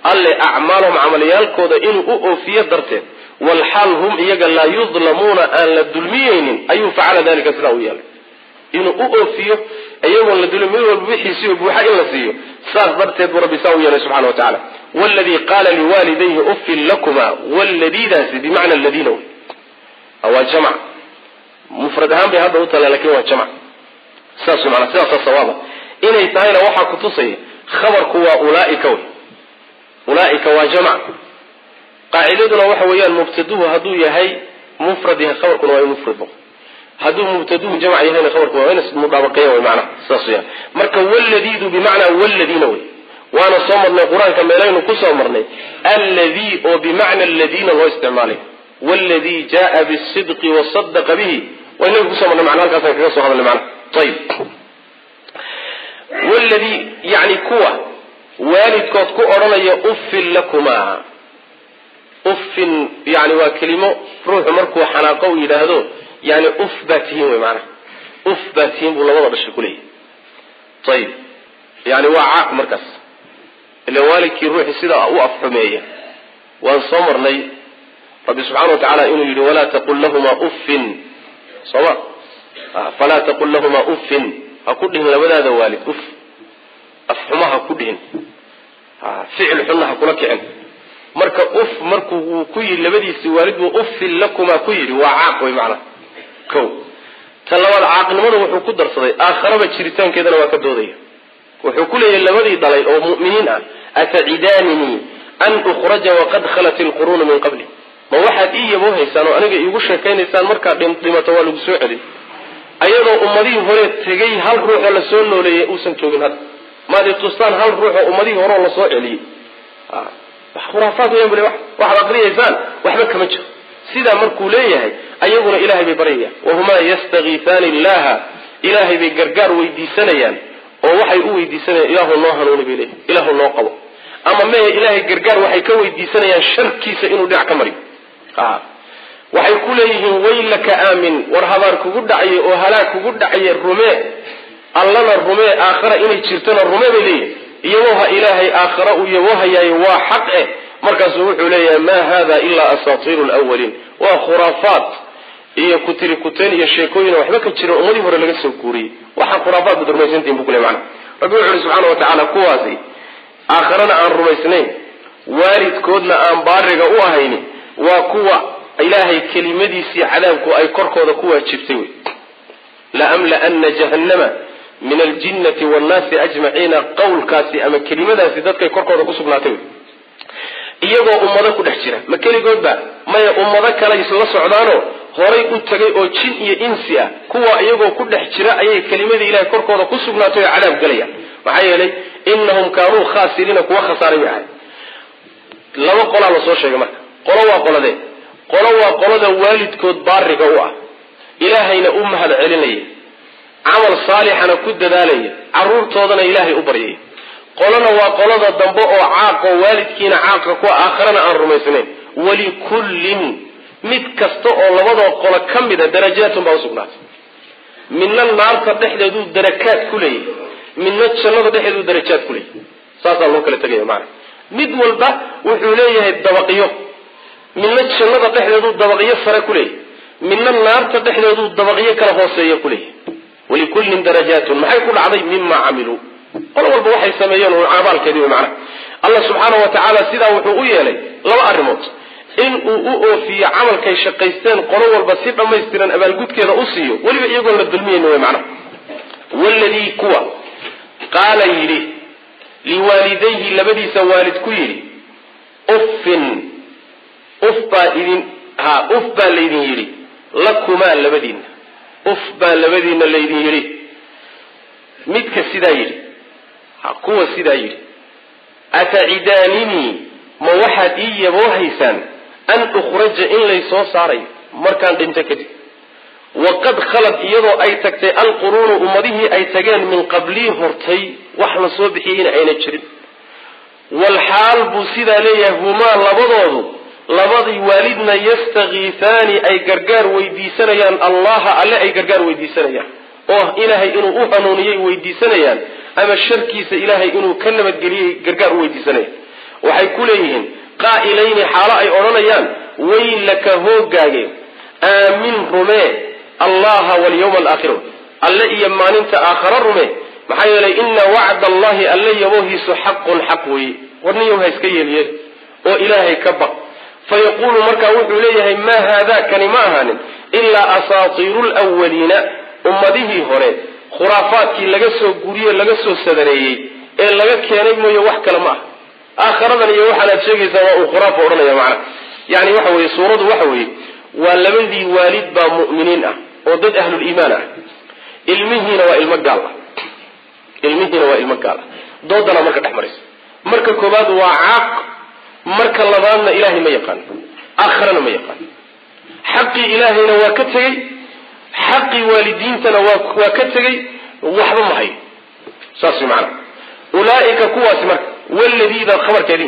[SPEAKER 1] alle acmaalahum camaliyaalkooda inuu u oofiyo darteed walxaal hum iyaga laa yudlamuuna aan la dulmiyeynin ayuu facala dalika sidaa u yeelay inuu u oofiyo iyagoon la dulmin mid walba wixiisiiyo buuxa in la siiyo saas darteed buu rabbi saa u yeelay subxana wa tacaala waladii qaala liwaalidayhi uffin lakuma waladiidaasi bimacna aladiina wey waa jamc mufrad ahaan bay hadda u tala lakin waa jamc saas maana sidaasa sawaaba inay tahayna waxaa kutusaya khabarku waa ulaaika wey ulaaika waa jamc qaacidaduna waxa weeyaan mubtaduhu hadduu yahay mufrad yahay khabarkuna waa in mufrad noqo hadduu mubtaduhu jamc yahayna khabarku waa in mudaabaqeeya wey macnaha saas weeyaan marka waladiidu bimacnaa waladiina wey waana soo marnay qur-aanka meelaynu ku soo marnay alladii oo bimacna aladiina loo isticmaalay والذي جاء بالصدق وصدق به وإنه كسر من معنى هذا كسر هذا المعنى طيب والذي يعني كوا والد قد كأرنا يأف لكما أف يعني وكلمة روح مركو حناقو إلى هذا يعني أف باتهم معنى أف باتهم ولا وضع بالشكلية طيب يعني وعاق مركز اللي والد كي روح السيدة أو أفهمية وانصمر لي رب سبحانه وتعالى إنه يقول ولا تقل لهما أف صواب فلا تقل لهما أف أقولهم لبدا هذا والد أف أفهمها كلهم فعل حنها كلك عنه مرك أف مرك كوي لبدي سوالد وأف لكما كوي وعاق ومعنى كو تلوى العاقل منه وحكو درصدي آخر بشريتان كذا وكدودية وحكو لي لبدي ضلي أو مؤمنين أتعدانني أن أخرج وقد خلت القرون من قبلي ma waxaad ii yaboohaysaan oo aniga iigu sheekaynaysaan markaa dhimato waa lagu soo celin ayadoo ummadihii hore tegay hal ruuxoo la soo nooleeyay uusan joogin hadda maad tustaan hal ruuxoo ummadihii hore la soo celiyey wax khuraafaad weeyaan bale waxaad aqriyaysaan waxba kama jiro sidaa markuu leeyahay ayaguna ilaahay bay baryayaan wahumaa yastagiifaani illaha ilaahay bay gargaar weydiisanayaan oo waxay u weydiisanayaan ilaahu noo hanuuni bay leeyahay ilaahu noo qabo ama mee ilaahay gargaar waxay ka weydiisanayaan sharkiisa inuu dhinac ka mariyo waxay ku leeyihiin waylaka aamin war habaar kugu dhacay oo halaag kugu dhacay rumee allana rumee aakhira inay jirtana rumee bay leeyihiin iyagoha ilaahay aakhira uu yawahayaay waa xaq markaasuu wuxuu leeyahay maa hada ilaa asaatiiru lawaliin waa khuraafaat iyo kutiri kuteen iyo sheekooyin waxba ka jira ummadii hore laga soo guuriyey waxaan khuraafaat bad rumaysantiin buu ku leeyahay macna rabbi wuxuu subxaana wa tacaala kuwaasi aakhirana aan rumaysnayn waalidkoodna aan baariga u ahayni waa kuwa ilaahay kelimadiisii cadaabku ay korkooda ku waajibtay wey la amla jahannama min aljinnati wannaasi ajmaciina qawlkaasi ama kelimadaasi dadkay korkooda ku sugnaatay wey iyagoo ummado ku dhex jira ma keligoodba maya ummado kale isla socdaanoo horay u tagay oo jin iyo insi ah kuwa iyagoo ku dhex jira ayay kelimadii ilaahay korkooda ku sugnaatay oo cadaab galaya maxaa yeelay innahum kaanuu khaasiriina kuwa khasaaray bay ahay laba qolaa la soo sheegay marka qolo waa qoladee qolo waa qolada waalidkood baariga u ah ilaahayna u mahad celinaya camal saalixana ku dadaalaya carruurtoodana ilaahay u baryaya qolona waa qolada dambe oo caaqo waalidkiina caaqa kuwa aakhirana aan rumaysnayn walikullin mid kasta oo labadoo qolo ka mida darajaatun baa usugnaatay midna naarta dhexdeeduu darakaad ku leeyahay midna jannada dhexdeeduu darajaad ku leeyahay saasaa loo kala tegaya macana mid walba wuxuu leeyahay dabaqyo midna jannada dhexdeeduu dabaqyo sare ku leeyahay midna naarta dhexdeeduu dabaqyo kala hooseeya ku leeyahay walikullin darajaatun maxay ku dhacday mima camiluu qolo walba waxay sameeyeen oo abaalkeedii way macna Allah subhanahu wa ta'ala sidaa wuxuu u yeelay laba arrimood in uu u oofiyo camalkay shaqaysteen qolo walba si dhameystiran abaalgudkeeda u siiyo waliba iyagoo la dulmiyeen way macna walladii kuwa qaala yiri liwaalidayhi labadiisa waalid ku yiri ufba laydin yiri lakuma labadiina ufba labadiina laydin yiri midka sidaa yiri kuwa sidaa yiri atacidaanini ma waxaad ii yaboohaysaan an ukhraja in lay soo saaray markaan dhinta kadib waqad khalad iyadoo ay tagtay alquruunu ummadihii ay tageen min qablii hortay wax la soo bixiyeyna ayna jirin walxaal buu sidaa leeyahay humaa labadoodu labadii waalidna yastagiifaani ay gargaar weydiisanayaan allaha alle ay gargaar weydiisanayaan oo ilaahay inuu u hanuuniyay weydiisanayaan ama sharkiisa ilaahay inuu ka nabadgeliyay gargaar u weydiisanayaan waxay ku leeyihiin qaa'ilayni xaalo ay odhanayaan waylaka hoogaage aamin rumee allaha walyawma alaakhir alle iyo maalinta aakhara rumee maxaa yeelay ina wacda allahi alle yaboohiisu xaqun xaq weeye warniyow ha iska yeelyeel oo ilaahay ka baq fayaqulu markaa wuxuu leeyahay maa haada kani ma ahaanin ilaa asaatiiru lwaliina ummadihii hore khuraafaadkii laga soo guriye laga soo sadareeyey ee laga keenay mooye wax kale ma ah aakharadan iyo waxaanaad sheegaysaa waa uu khuraafo odhanaya macna yani waxa weye suuradu waxa weeye waa labadii waalid baa mu'miniin ah oo dad ahluliimaan ah ilmihiina waa ilmo gaal ah doodana marka dhex maraysa marka koobaad waa caaq marka labaadna ilaahay ma yaqaan aakhirana ma yaqaan xaqii ilaahayna waa ka tegey xaqii waalidiintana waa ka tegey waxba ma hayo saas macna ulaaika kuwaasi marka waladiina khabarkeedii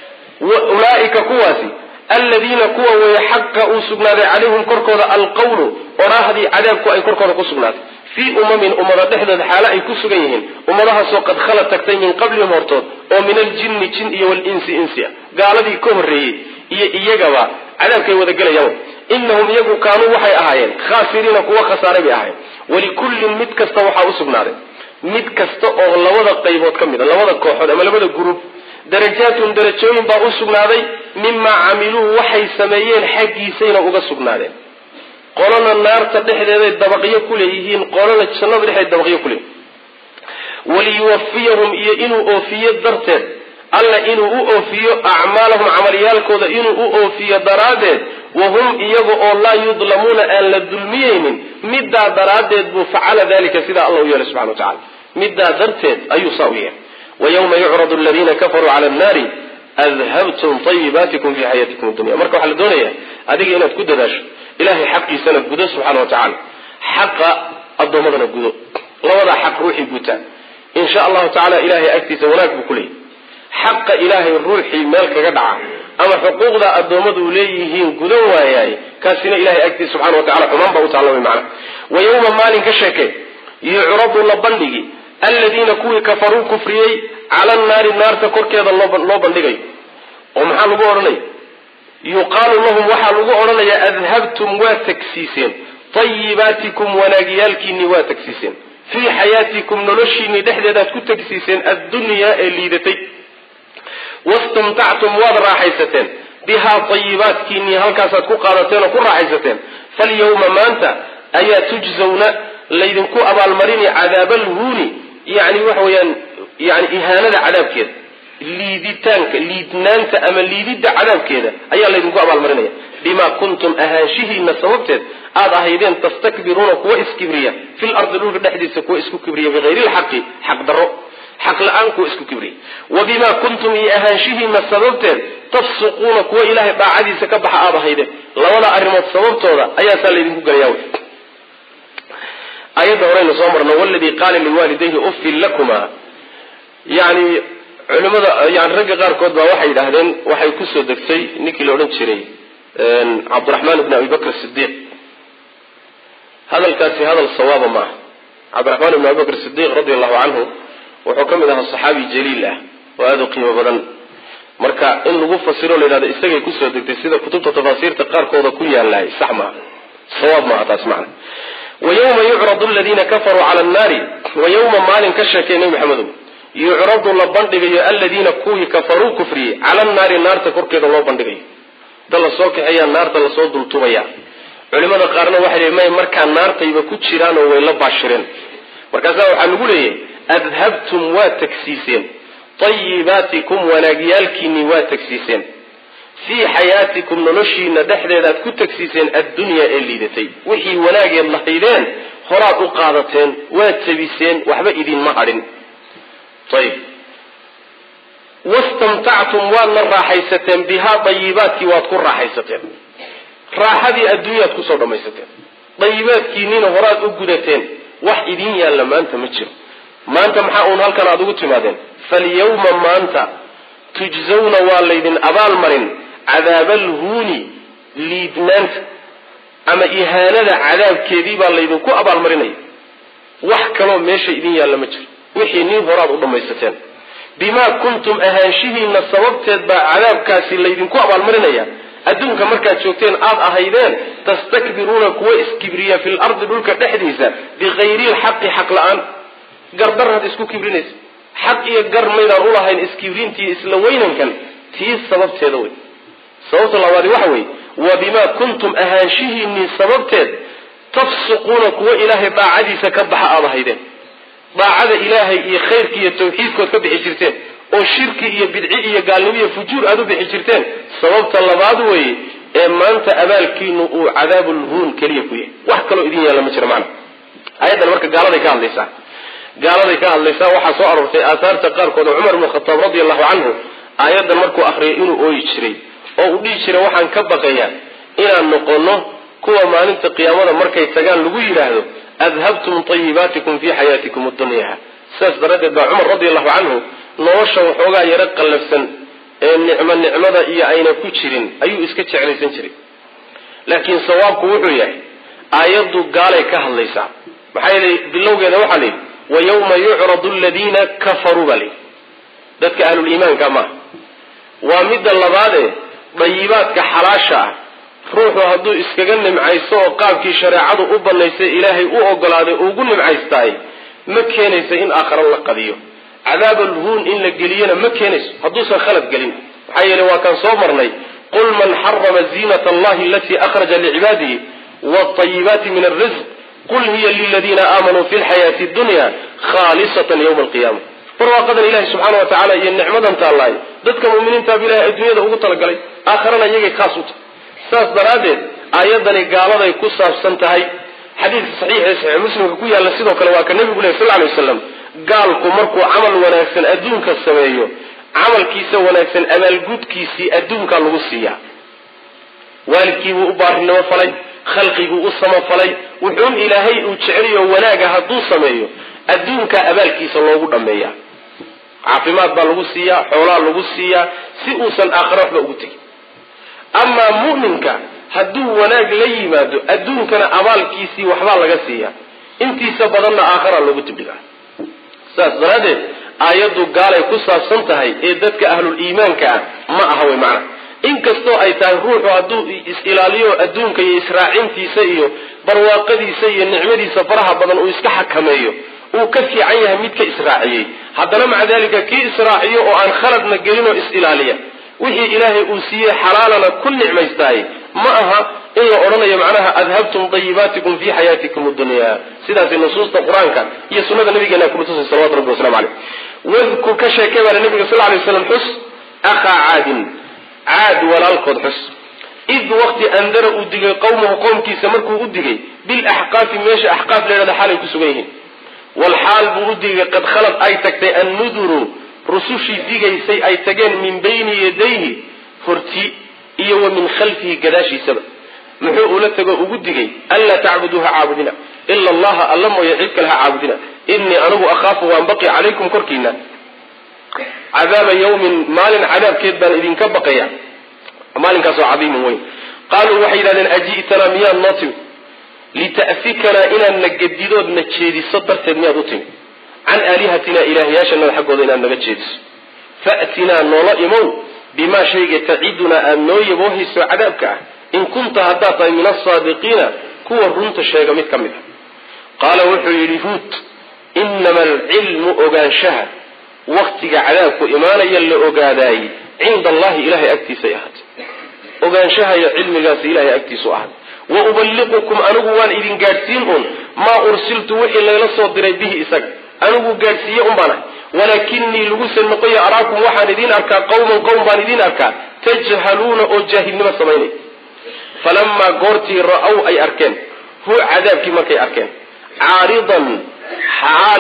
[SPEAKER 1] ulaaika kuwaasi aladiina kuwa weeye xaqa uu sugnaaday calayhim korkooda alqawlu oraahdii cadaabku ay korkooda ku sugnaaday fii umamin ummada dhexdooda xaalo ay ku sugan yihiin ummadahaasoo qad khalad tagtay min qablihim hortood oo min aljinni jin iyo walinsi insi ah gaaladii ka horreeyey iyo iyagaba cadaabkay wada gelayaan inahum iyagu kaanuu waxay ahaayeen khaasiriina kuwa khasaaray bay ahaayeen walikullin mid kasta waxaa usugnaaday mid kasta oo labada qaybood ka mid a labada kooxood ama labada gurub darajaatun darajooyin baa u sugnaaday mimaa camiluu waxay sameeyeen xaggiisayna uga sugnaadeen qolana naarta dhexdeeday dabaqyo ku leeyihiin qolana jannada dhexdeed dabaqyo ku leeyihiin waliyuwafiyahum iyo inuu oofiyo darteed alla inuu u oofiyo acmaalahum camalyaalkooda inuu u oofiyo daraaddeed wahum iyaga oo laa yudlamuuna aan la dulmiyeynin middaa daraaddeed buu facala dalika sidaa alla u yeelay subxana wa tacala middaa darteed ayuu saa u yeelay wayawma yucradu aladiina kafaruu cala annaari adhabtum tayibaatikum fi xayaatikum dunya marka waxaa la doonaya adiga inaad ku dadaasho ilahay xaqiisana gudo subxaana wa tacaala xaqa addoommadana gudo labadaa xaq ruuxii gutaa insha allahu tacala ilahay agtiisa wanaag buu ku leeyahy xaqa ilaahay ruuxii meel kaga dhaca ama xuquuqda addoommadu leeyihiin gudan waayaay kaasina ilahay agtiisa subxana wa tacala xumaan baa u taallamay macna wa yawma maalin ka sheeke yucradu la bandhigi aladiina kuwii kafaruu kufriyey cala annaari naarta korkeeda loo bandhigayo oo maxaa lagu odhanaya yuqaalu lahum waxaa lagu odhanayaa adhabtum waa tagsiiseen tayibaatikum wanaagyaalkiinii waa tagsiiseen fii xayaatikum noloshiinii dhexdeedaad ku tagsiiseen addunyaa ee liidatay wastamtactum waad raaxaysateen bihaa tayibaatkiinii halkaasaad ku qaadateen oo ku raaxaysateen falyawma maanta ayaa tujzawna laydinku abaalmarini cadaabalhuuni yani waxa weeyaan yani ihaanada cadaabkeeda liidnaanta ama liididda cadaabkeeda ayaa laydinku abaalmarinaya bimaa kuntum ahaanshihiina sababteed aad ahaydeen tastakbiruuna kuwa iskibriya fil ardi dhulka dhexdiisa kuwa isku kibriya bigayri lxaqi xaq daro xaq la-aan kuwa isku kibriya wa bimaa kuntum iyo ahaanshihiina sababteed tafsuquuna kuwa ilaahay daacadiisa ka baxa aad ahaydeen labada arrimood sababtooda ayaasaa laydinku galayaa wy aayadda horeynu soo marno waladii qaala liwaalidayhi uffin lakuma yani culimada yani ragga qaarkood baa waxay yidhaahdeen waxay kusoo degtay ninkii la odhan jiray cabdiraxmaan ibn abi bakr sidiiq hadalkaasi hadal sawaaba maaha cabdiraxmaan ibn abi bakr sidiiq radi allahu canhu wuxuu ka mid ahaa saxaabi jaliil ah oo aada u qiimo badan marka in lagu fasiro la yidhahdo isagay kusoo degtay sida kutubta tafaasiirta qaarkooda ku yaalahay sax maaha sawaab maaha taas macna wayawma yucradu aladiina kafaruu cala annaari wayawma maalin ka sheekay nebi maxamedow yucradu la bandhigayo aladiina kuwii kafaruu kufriyey cala annaari naarta korkeeda loo bandhigayo da lasoo kaxeeyaa naarta lasoo dultubaya culimada qaarna waxay leeyiin may markaa naartayba ku jiraan oo way la baashireen markaasaa waxaa lagu leeyahay adhabtum waa tagsiiseen tayibaatikum wanaagyaalkiinii waa tagsiiseen fii xayaatikum noloshiina dhexdeedaad ku tagsiiseen addunyaa ee liidatay wixii wanaageed lahaydeen horaad u qaadateen waad tabiseen waxba idinma hadhin ayib wastamtactum waadna raaxaysateen bihaa dayibaadkii waad ku raaxaysateen raaxadii adduunyaad kusoo dhammaysateen dayibaadkiinina horaad u gudateen wax idin yaalla maanta ma jiro maanta maxaa uun halkan aada ugu timaadeen falyawma maanta tujzawna waa laydin abaalmarin cadaabalhuuni liidnaanta ama ihaanada cadaabkeedii baa laydinku abaalmarinaya wax kaloo meesha idin yaalla ma jiro wixii nin horaad u dhammaysateen بما كنتم أهانشهن السببتد بعذاب كاسي ليدن كواب المرنية أدونك مركز شوكتين أهيدين تستكبرون كويس كبرية في الأرض دولك تحديثا بغير الحق حق الآن قردر هذا اسكو كبرينيس حق يقر ميدان أولا هين اسكبرين تي إسلوين كان تي السبب تيدوي صوت الله وادي وحوي وبما كنتم أهانشهن السببتد تفسقون كوا إلهي باعدي سكبح أهيدين باعد إلهي خيرك التوحيد كوت بحجرتين oo shirki iyo bidci iyo gaalnimo iyo fujuur aad u bixi jirteen sababta labaad way ee maanta abaalkiinu uu cadaabul huun kaliya ku yahay wax kale idin yaala ma jiro macna ayadan marka gaaladay ka hadlaysaa waxa soo aroortay aasaarta qaar kood Umar ibn Khattab radiyallahu anhu ayadan markuu akhriyay inuu ooyi jiray oo uu dhigi jiray waxaan ka baqayaa inaan noqono kuwa maalinta qiyaamada markay tagaan lagu yiraahdo adhabtum tayyibatikum fi hayatikum ad-dunya saas daraadeed baa Umar radiyallahu anhu nolosha waxoogaa yara qallafsan ee nicmada iyo ayna ku jirin ayuu iska jeclaysan jiray laakiin sawaabku wuxuu yahay aayadu gaalay ka hadlaysaa maxay leeyahay bilowgeeda waxa leeyahay wa yawma yu'radu alladheena kafaru bali dadka ahlul iimaanka ma waa midda labaad dayibaadka xalaasha ruuxu hadduu iskaga nimcayso oo qaabkii shariicadu u banaysay ilaahay u ogolaaday ugu nimcaystay ma keenaysa in aakhira la qadiyo عذاب الهون إن لجلينا ما كنس حدوثا خلت جلين حيا لو كان صبرني قل من حرم زينة الله التي أخرج لعباده والطيبات من الرزق قل هي للذين آمنوا في الحياة الدنيا خالصة يوم القيامة فرواقضا إله سبحانه وتعالى النعمة انت الله ضدك مؤمنين تابلها الدنيا ده وقلت لك علي آخرنا يجي خاصوت ساس درادين آيادني قالوا يكسر سنتهي حديث صحيح مسلم كويا لسيده كلواك النبي صلى الله عليه وسلم قالكم مركو عمل وناكسن أدونك السمايو عمل كيسا وناكسن أمال قد كيسي أدونك الغسية والكي وأبارنا وفلي خلقي وأصما فلي وحوم إلهي وتشعري وناقها هدو سمايو أدونك أمال كيسا الله قدامية عافمات بالغسية حولان الغسية سئوسا آخرات بأوتي أما مؤمنك هدو وناق ليمادو أدونك أمال كيسي وحبال لغسية انتي سبضلنا آخرا لغتبلها saas daraadeed aayadu gaalay ku saabsan tahay ee dadka ahlul iimaanka ma aha way macna inkastoo ay tahay ruuxu hadduu is-ilaaliyo adduunka iyo israacintiisa iyo barwaaqadiisa iyo nicmadiisa faraha badan uu iska xakameeyo uu ka fiican yahay midka israaciyey haddana maca dalika kii israaciyo oo aan khaladna gelin oo is-ilaaliya wixii ilaahay uu siiyey xalaalana ku nicmaystaay ma aha in la oranayo macnaha adhabtum tayyibatikum fi hayatikum ad-dunya sidaas nusuusta quraanka iyo sunnada nabigeena ku tusay sallallahu alayhi wasallam wadku ka sheekay nabiga sallallahu alayhi wasallam xus akha aad walaalkood xus id waqti andara u digay qowmuhu qowmkiisa markuu u digay bil ahqaf meesha ahqaf leeyada xalay ku sugan wal xaal buu u digay qad khalad ay tagtay an nuduru rusushi digaysay ay tageen min bayni yadayhi furti iyo wa min khalfihi gadaashi sabab muxuu ula tago ugu digay alla ta'buduha aabudina illa allah allama ya'idka laha aabudina inni anahu akhafu wa baqi alaykum korkina عذاب يوم مال عذاب كيدان إذن كبقيا مال كاسو عظيم وين قالوا وحيدا لن أجئتنا ميان ناطو لتأفكنا إنا نجددو نتشيدي صدر تدمية دوتين عن آلهتنا إلهياشا نلحق وضينا نجدد فأتنا نولئمو بما شيء تعيدنا أن نويبوه سوى عذابك إن كنت هداتا من الصادقين كو الرنت الشيء متكمل قال وحي لفوت إنما العلم أغانشها وقتك عذابك إيمانا يلي أغاداي عند الله إلهي أكتي سيهات أغانشها يا علم غاس إلهي أكتي سؤال وأبلغكم أنه إذن قارسينهم ما أرسلت وحي إلا لصدر به إساق أنه قارسي أمبانا ولكني لغس النقية أراكم وحاندين أركا قوم باندين أركا تجهلون أو جاهلين ما سميني فلما قرتي رأوا أي أركان هو عذابك ما كي أركان عارضا حال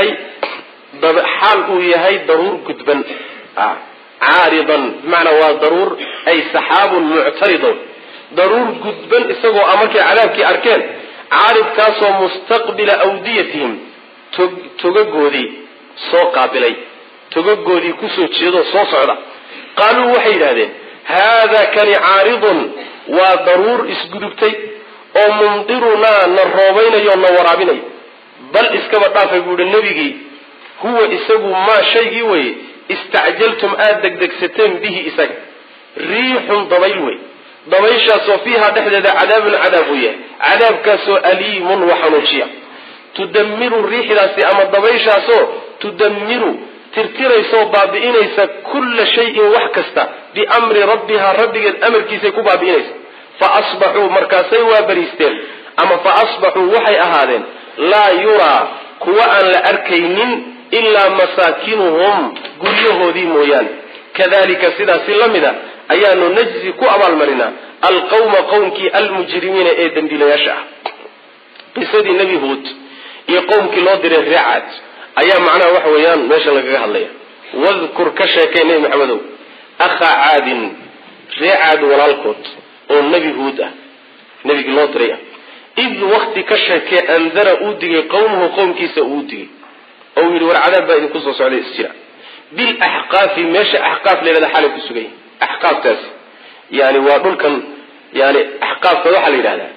[SPEAKER 1] يهي ضرور كتبا عارضا بمعنى ضرور أي سحاب معترض ضرور كتبا استغوا أمرك عذابك أركان عارض كاسو مستقبل أوديتهم تقودي سو قابلي تقودي كسو تشيدو سو صعدا قالوا وحيد هذا كان عارض وضرور اسقدبتي او منظرنا نروبين يوم نورابين بل اسكبا طاف يقول النبي هو اسقو ما شيء وي istacjaltum aad degdegsateen bihi isaga riixun dabayl wey dabayshaasoo fiiha dhexdeeda cadaabun cadaab u yahay cadaabkaasoo aliimun wa xanuujiya tudammiru riixdaasi ama dabayshaasoo tudammiru tirtiraysoo baabi'inaysa kulla shayin wax kasta biamri rabbihaa rabbigeed amarkiisay ku baabi'inaysa fa asbaxuu markaasay waa bariisteen ama fa asbaxuu waxay ahaadeen laa yuraa kuwa aan la arkaynin ilaa masaakinuhum guryahoodii mooyaane kadalika sidaasi la mida ayaanu najzi ku abaalmarinaa alqawma qowmkii almujrimiina ee dembiilayaasha ah qisadii nebi huud iyo qowmkii loo diray ree caad ayaa macnaha waxa weeyaan meesha lagaga hadlaya wadkur ka sheekay nebi maxamedow akhaa caadin ree caad walaalkood oo nebi huud ah nebigii loo diray ah id wakti ka sheekee andara uu digay qowmuhu qowmkiisa uu digay oo yidhi war cadaab baa idinku soo socday isjira bilaxqaafi meesha axqaaf leelada xalay ku sugan yahay axqaaftaasi yani waa dhulkan yani axqaafta waxaa la yidhahdaa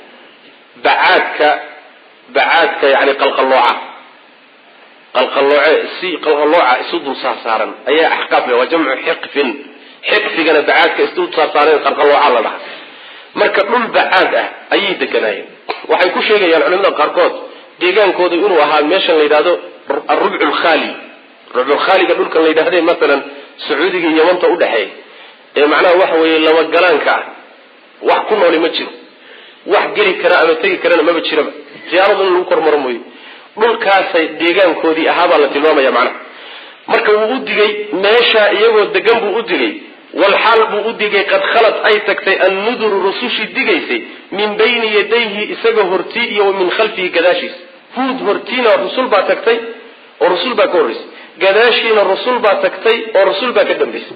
[SPEAKER 1] bacaadka yani qalqallooca isu dul saarsaaran ayaa axqaaf le waa jamcu xiqfin xiqfigana bacaadka isu dul saarsaaran qalqallooca la dhaha marka dhul bacaad ah ayay deganaayeen waxay ku sheegayaan culimada qaarkood deegaankooda inuu ahaa meeshan la yidhahdo arubcu lkhali rubculkhaliga dhulkan la yidhahde masalan sacuudiga iyo yamanta udhexeeya ee macnaha waxa weeye laba galaanka ah wax ku nooli ma jiro wax geli kara ama tegi karana maba jiraba ziyaaradu in lagu kormaro mooye dhulkaasay deegaankoodii ahaabaa la tilmaamaya macnaha marka wuu u digay meesha iyagoo degan buu u digay walxaal buu u digay qad khalad ay tagtay annuduru rusushii digaysay min bayni yadayhi isaga hortii iyo wa min khalfihi gadaashiisa huud hortiina rusul baa tagtay oo rasul baa ka horraysay gadaashiina rasul baa tagtay oo rasul baa ka dambaysay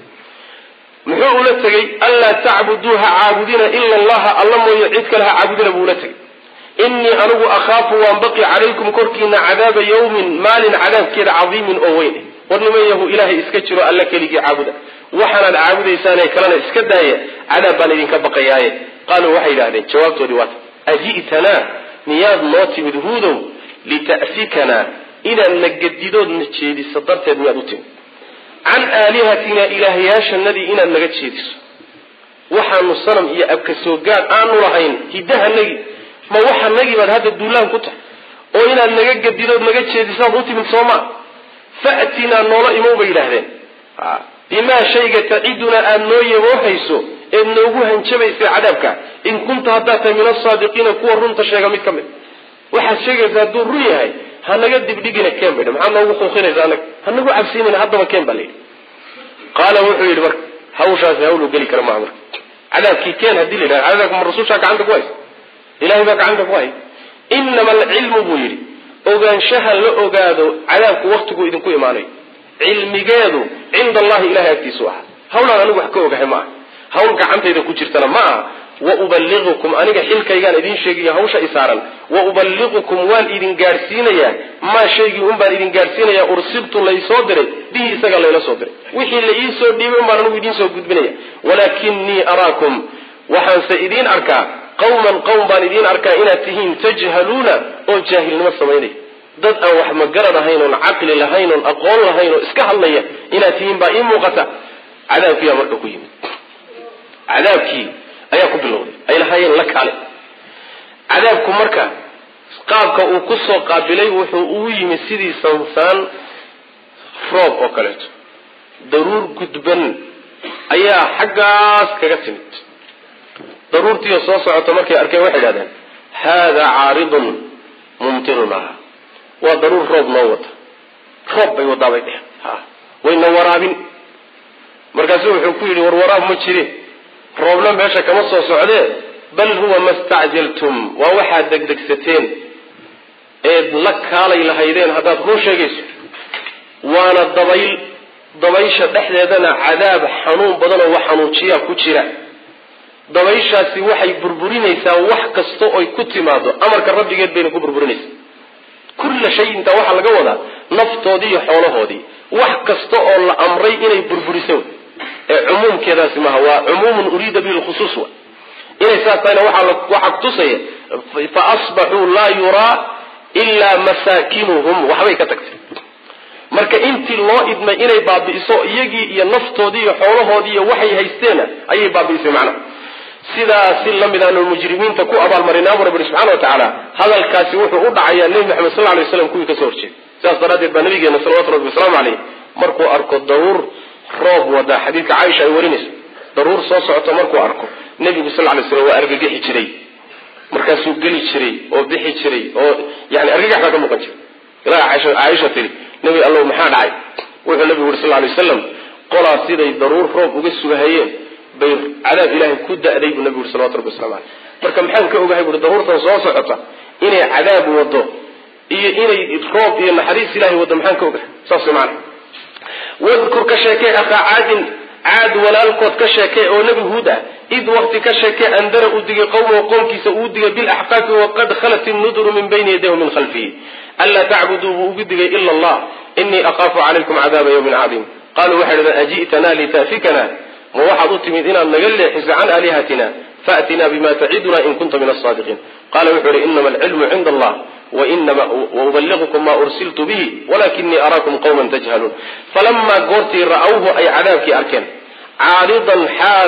[SPEAKER 1] muxuu ula tegay anlaa tacbuduu ha caabudina ila allaha alla mooye cid kale ha caabudina buu ula tegay innii anigu akhaafu waan baqi calaykum korkiina cadaaba yawmin maalin cadaabkeeda cadiimin oo weyn war niman yahu ilaahay iska jiro alla keligii caabuda waxaanaad caabudaysaane kalena iska daaya cadaab baan idinka baqayaaye qaaluu waxay yidhahdeen jawaabtoodii waata aji'tanaa miyaad noo timid huudow lita'fikanaa inaad na gedidoodna jeediso darteed miyaad u timid can aalihatinaa ilaahyaashanadii inaad naga jeediso waxaanu sanam iyo abka soo gaad aanu lahayn hiddahanagii ma waxanagii baad hadda duulaan ku tahay oo inaad naga gedidood naga jeedisaad u timid soomaa fa'tinaa noola imow bay yidhaahdeen bimaa shayga tacidunaa aad noo yaboohayso eed noogu hanjabaysay cadaabka in kunta haddaad tahay min asaadiqiina kuwa runta sheega mid ka mid waxaad sheegaysa hadduu run yahay hanaga dibdhigina keen baydha maxaad noogu kuuqinaysa anaga hanagu cabsiinayna haddaba keen baa layidhi qaala wuxuu yidhi marka hawshaasi hawlu geli kara maa marka cadaabkii keen haddii la yidhahdo cadaabka ma rasulshaa gacanta ku haysa ilahay baa gacanta ku hay inama alcilmu buu yidhi ogaanshaha la ogaado cadaabku waktiguu idinku imaanayo cilmigeedu cinda allahi ilahay agtiisu aha hawlaan anigu wax ka ogahay ma aha hawl gacantayda ku jirtana ma aha wauballigukum aniga xilkaygaan idin sheegaya hawsha isaaran wauballigukum waan idin gaadhsiinayaa maa shaygii un baan idin gaadhsiinayaa ursiltu laysoo diray bihi isaga layla soo diray wixii la ii soo dhiibay un baan anigu idiin soo gudbinaya walaakinii araakum waxaanse idiin arkaa qawman qowm baan idiin arkaa inaad tihiin tajhaluuna oo jaahilnimo samaynaya dad aan wax magaran ahayn oon caqli lahayn oon aqoon lahayn oo iska hadlaya inaad tihiin baa ii muuqata cadaabkiibaa marka ku yimid cadaabkii ayaa ku bilowday ay lahaayeen la kaale cadaabku marka qaabka uu ku soo qaabilay wuxuu ugu yimid sidii sansaan roob oo kaleeto daruur gudban ayaa xaggaas kaga timid daruurtiioo soo socota markay arkeen waxay idhahdeen haadaa caaridun mumtirunaa waa daruur roob noo wata roob bay wadaa bay dheheen wayna waraabin markaasu wuxuu ku yidhi war waraab ma jire roobna meesha kama soo socdee bal huwa ma stacjaltum waa waxaad degdegsateen eed la kaalay lahaydeen haddaad run sheegayso waana dabaysha dhexdeedana cadaab xanuun badan oo wax xanuujiyaa ku jira dabayshaasi waxay burburinaysaa wax kasta oy ku timaado amarka rabbigeed bayna ku burburinaysaa kulla shay intaa waxaa laga wadaa naftoodii iyo xoolahoodii wax kasta oo la amray inay burburiso ee cumuumkeedaasi maaha waa cumuumun uriida bihi lkhusuus wa inay saas tahayna waxaa kutusaya fa asbaxuu laa yuraa ilaa masaakinuhum waxbay ka tagtay marka intii loo idmay inay baabi'iso iyagii iyo naftoodii iyo xoolahoodii iyo waxay haysteena ayay baabi'isay macnaha sidaasi lamidaan mujrimiinta ku abaalmarinaa rabbi subhanahu wa ta'ala hadalkaasi wuxuu u dhacayaa nabi maxamed sallallahu alayhi wasallam kuwii ka soo horjeeday sidaas daradeed baa nabigeena sallallahu alayhi wasallam markuu arko daruur roob wada xadiidka Aisha ay warinayso daruur soo socoto markuu arko nabigu sallallahu alayhi wasallam waa argagaxi jiray markaasuu geli jiray oo bixi jiray oo yani argagax ka muuqan jiray ilaa Aisha tiri nabi Allah maxaa dhacay wuxuu nabigu sallallahu alayhi wasallam qolaa siday daruur roob uga sugahayeen bay cadaab ilaahay ku da'day buu nabigu sallallahu alayhi wasallam marka maxaan ka ogahay buu daruurtan soo socota inay cadaab wado iyo inay roob iyo naxariis ilaahay wado maxaan ka ogahay saas macna wadkur ka sheekay akha aad walaalkood ka sheekay oo nabi huuda id waqti ka sheekay andara u digay qowmkiisa uu digay bil ahqaaq wa qad khalat an-nudru min bayni yadayhi min khalfihi alla ta'budu u digay illa Allah inni akhafu alaykum adhab yawmin 'adim qalu wahada ajitana litafikana wa wahadu timid ina nagal leexis an alihatina fa'tina bima ta'iduna in kuntum min as-sadiqin qala wahada innama al-'ilmu 'inda Allah وإنما وأبلغكم ما أرسلت به ولكني أراكم قوما تجهلون فلما قرتي رأوه أي عذابك أركن عارضا حال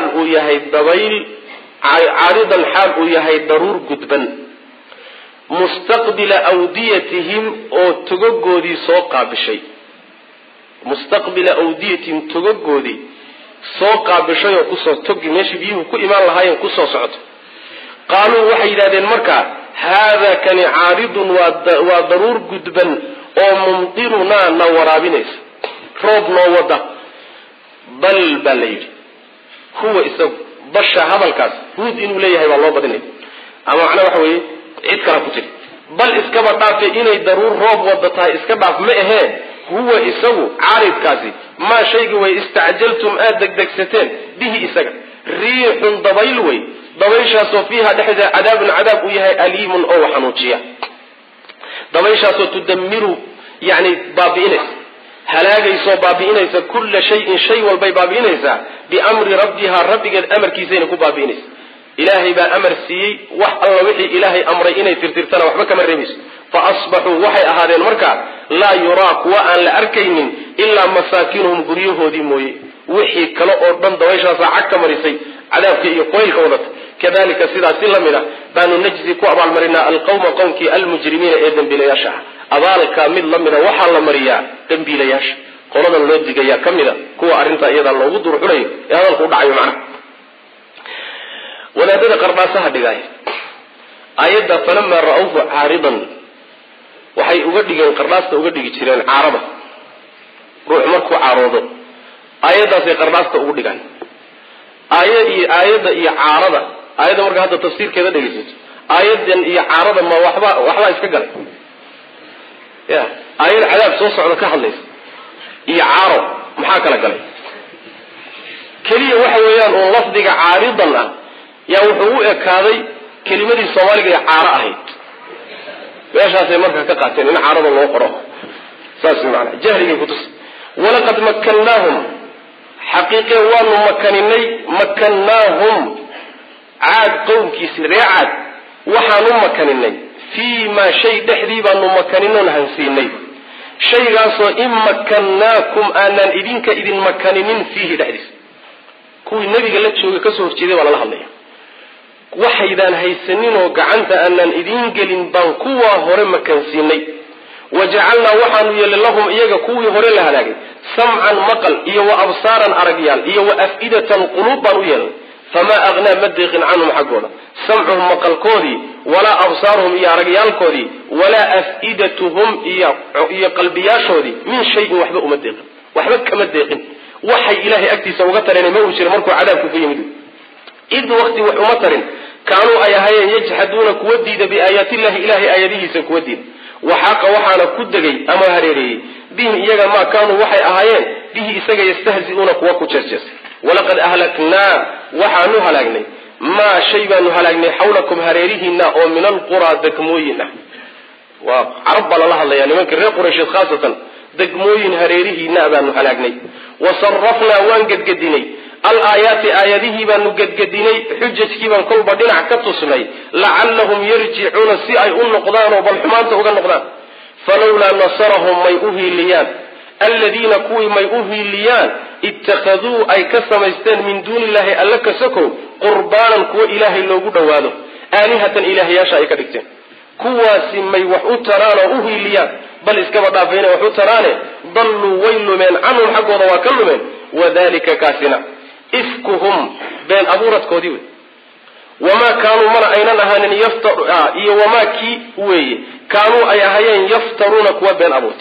[SPEAKER 1] يهي ضرور قدبا مستقبل أوديتهم أو تقودي سوقا بشيء مستقبل أوديتهم تقودي سوقا بشيء وقصة تقي ماشي بيه وكو إيمان الله هاي وقصة صعد قالوا وحي ذا المركة هذا كان عارض وضرور قدبا او ممطرنا نورابينيس روب نوودا بل هو اسو بشا هذا الكاس هود انه ليهي والله بدني اما معنى waxa weey cid kala ku jiri bal iska badhaafay inay daruur roob wadatahay iska dhaaf ma aheen huwa isagu caaridkaasi ma shaygi way istaajaltum adagdagsateen bihi isaga riixun dabayl way dabayshaasoo fiiha dhexda cadaab u yahay aliimun oo xanuujiya dabayshaasoo tudammiru yani baabi'inaysa halaagayso baabi'inaysa kulla shay'in shay walbay baabi'inaysa biamri rabbiha rabbigeed amarkiisayna ku baabi'inaysa ilaahay baa amar siiyey wax alla wixii ilaahay amray inay tirtirtana waxba kama reebayso fa asbaxuu waxay ahaadeen markaa laa yuraa kuwa aan la arkaynin ilaa masaakinuhum guryahoodii mooye wixii kale oo dhan dabayshaasa cag ka marisay cadaabka iyo qoylka wadata كذلك سيدا سلمنا بانو نجزي كو أبال مرنا القوم قومك المجرمين إذن بلياشا أبال كامل لمنا وحال مريا دن بلياش قولنا اللودك يا كامل كو أرنتا إذا الله ودر حلي هذا القول عيو معنا ولا دين قرباسها دقائي آيات فلما رأوه عارضا وحي أقدق قرباسة أقدق تشيرين عارضة روح مركو عارضة آيات سي قرباسة أقدق آيات إيا عارضة آيات مركو هذا التفسير كذا دقيت آيات إيا عارضة ما وحبا يسكقل آيات عذاب صوص على كحليس إيا عارض محاكا لقلي كلية وحويان ولفظك عارضا يا وحوئك هذه كلمة الصومالية عارة أهيد وإيش هذا مركا كقاتين إن عارض الله قرأه ساسي معنا جهري كتس ولقد مكناهم حقيقة وانو مكناهم عاد قوم كيسير عاد وحانو مكنني فيما شيء دحديبا نو مكننون هنسيني شيء غاسو إن مكناكم آنان إذنك إذن مكننين فيه دحديس كوي النبي قال لك شوكي كسوف جيدي ولا الله عليه وحيدان هيسنين وقعنت آنان إذن قلن بانكوا هورم مكنسيني وجعلنا وحانو يلي لهم إياك كوي هوري لها لاقي سمعا مقل إيا وأبصارا أرقيال إيا وأفئدة قلوبا ويل فما أغنى مدق عنهم حقونا سمعهم مقل كودي ولا أبصارهم إيا أرقيال كودي ولا أفئدتهم إيا قلبياشودي من شيء وحبه مدق وحبك كمدق وحي إلهي أكتي سوغترين موشر مركو عذابك في يمدو إذ وقت وحمطر كانوا أيهايا يجحدون كوديد بآيات الله إلهي آياته سكوديد وحاق وحانا كدقي أما هريري بهم إياغا ما كانوا وحي أهايين به إساقا يستهزئون كواكو تشجس ولقد أهلكنا وحانو هلاقني ما شيبا نهلاقني حولكم هريريهنا أو من القرى دكموينا وعرب الله الله يعني منك الرئي قريش خاصة دكموين هريريهنا بانو هلاقني وصرفنا وانقد قديني الآيات آياته بانو قد قديني حجتك بان كل بدين عكتوسني لعلهم يرجعون السيئي النقضان وبالحمان تغضى النقضان فلولا نصرهم ما يؤهي الليان الذين كوي ما يؤهليان اتخذوا أي كسميستان من دون الله ألا كسكوا قربانا كوي إلهي اللوغو دوادو آلهة إلهي ياشا إكادكتين كواسي ما يوحو ترانا أهليان بل اسكبا دافين وحو ترانا ضلوا ويلوا من عنهم حقوا ضواكلوا من وذلك كاسنا إفكهم بين أبورة كوديوي وما كانوا من أين أهان يفتروا وما كي وي كانوا أي أهين يفترون كوا بين أبورة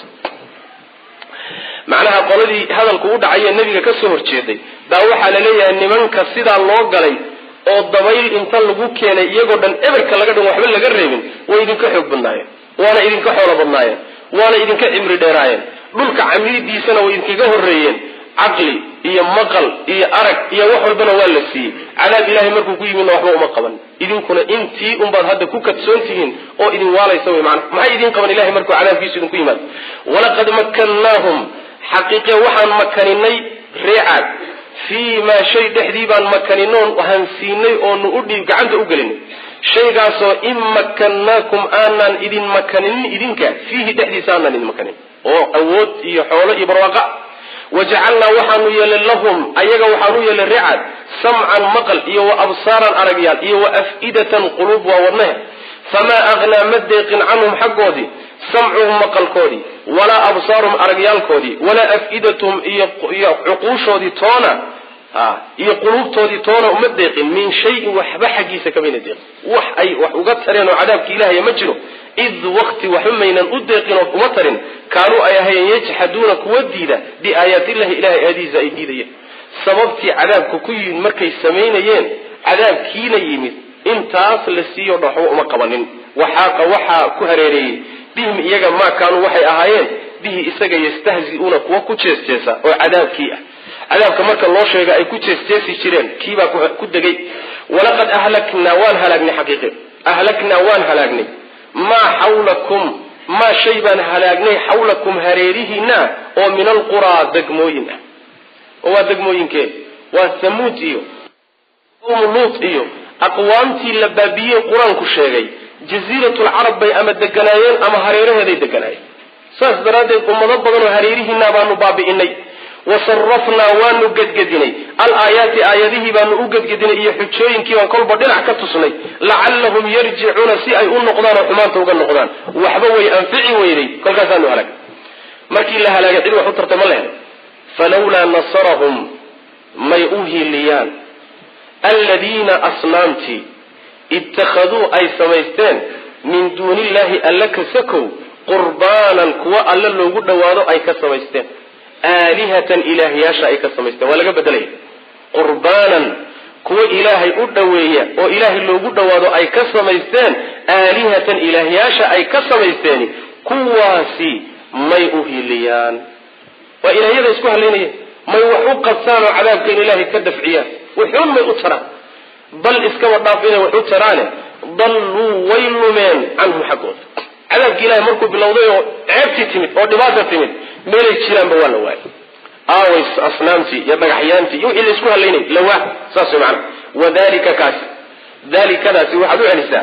[SPEAKER 1] معناها قولي هذا القعود عي النبي كسهر جيدي داوحا لليه أن من كسيدا الله قلي oo dabayl inta lagu keenay iyagoo dhan eberka laga dhan waxba laga reebin way idinka xoog badnaayeen waana idinka xoolo badnaayeen waana idinka cimri dheeraayeen dhulka camridiisana way idinkaga horeeyeen aqli iyo maqal iyo arag iyo wax walbana waa la siiyey cadaab ilaahay markuu ku yimid waxba uma qaban idinkuna intii baad hadda ku kadsoontihiin oo idin waalaysa way macna maxay idin qaban ilaahay markuu cadaabkiisu idinku yimaado walaqad makkannahum haqiiqa waxaan makaninay reecad فيما شيء دحديبان مكانينون وهنسيني او نودي غعنتا اوغلين شيغاسو ان مكنناكم انان idin makanin idinka fihi dحديسان idin makanin oo awood iyo xoolo iyo barwaaqo waja'alna waxanu yeelahum ayaga waxanu yeelay ricad sam'an maqal iyo absaran aragyal iyo afidatan qulub wa wadnaha fama aghna madqin anhum haqqodi sam'uhum maqalkoodi wala absarum aragyalkoodi wala afidatuhum iyo uquushodi toona iyo qulubtoodi toona uma deeqin min shay waxba xaqiisa kamina deeq wax ay wax uga tareen oo cadaabka ilaahay ma jiro id waqti waxmaynan u deeqin oo kuma tarin kaanu ay ahayn yajhaduna kuwadiida bi aayati ilaahi ilaahay aadiisa ay diidayeen sababtii cadaabku ku yimid markay sameeyeen cadaabkiina yimid intaas la siiyo dhaxo uma qabanin waxa ku hareereeyay bihim iyaga ma kaanu waxay ahaayeen bihi isaga yastahzi'una kuwa ku jeesteesa oo cadaabkii cadaabka marka loo sheega ay ku jeesteesi jireen kiiba ku dagay walaqad ahlakna wal halagni haqiiqi ahlakna wal halagni ma hawlakum ma shayban halagni hawlakum hareerihina oo min alqura dagmooyina oo dagmooyinke waa samuud iyo lut iyo aqwaamtii la baabiyay quraanku sheegay jaziratul arab bay ama deganaayeen ama hareeraheeday deganaayeen saas daraadeed ummado badan oo hareerihiina baanu baabi'inay وصرفنا وانو قدقدني الآيات آياته بانو قدقدني إيا حجوينكي وانكول بدلع كتصني لعلهم يرجعون سيئي النقضان وحمان توقع النقضان وحبوي أنفعي ويلي كل كاسانو هلاك مركي الله هلاك إذن وحطرت مليان فلولا نصرهم ما يؤهي الليان الذين أصنامتي اتخذوا أي سميستان من دون الله ألك سكوا قربانا كوا ألا لو قد وانو أي كسميستان آلهة إلهية شائك السميستان ولا بدليه قربانا كو إلهي أدوية وإلهي اللو قدوادو أي كسميستان آلهة إلهية شائك السميستان كواسي ما يؤهي ليان وإلهي ذا يسكوها لينيه ما يوحوق قصان وعذاب كين إلهي كدفعيان وحيون ما يؤترى بل إسكوا الضافين وحيوترانه ضلوا ويل من عنهم حقود عذاب إلهي مركب باللوضي عبتي تمت أو دباسة تمت ميلي تشيران بوانا واي آويس أصنامتي يبقى حيانتي يوحي اللي اسكوها الليني لواه ساسو معنا وذلك كاس ذلك كاسي وحدو عنساء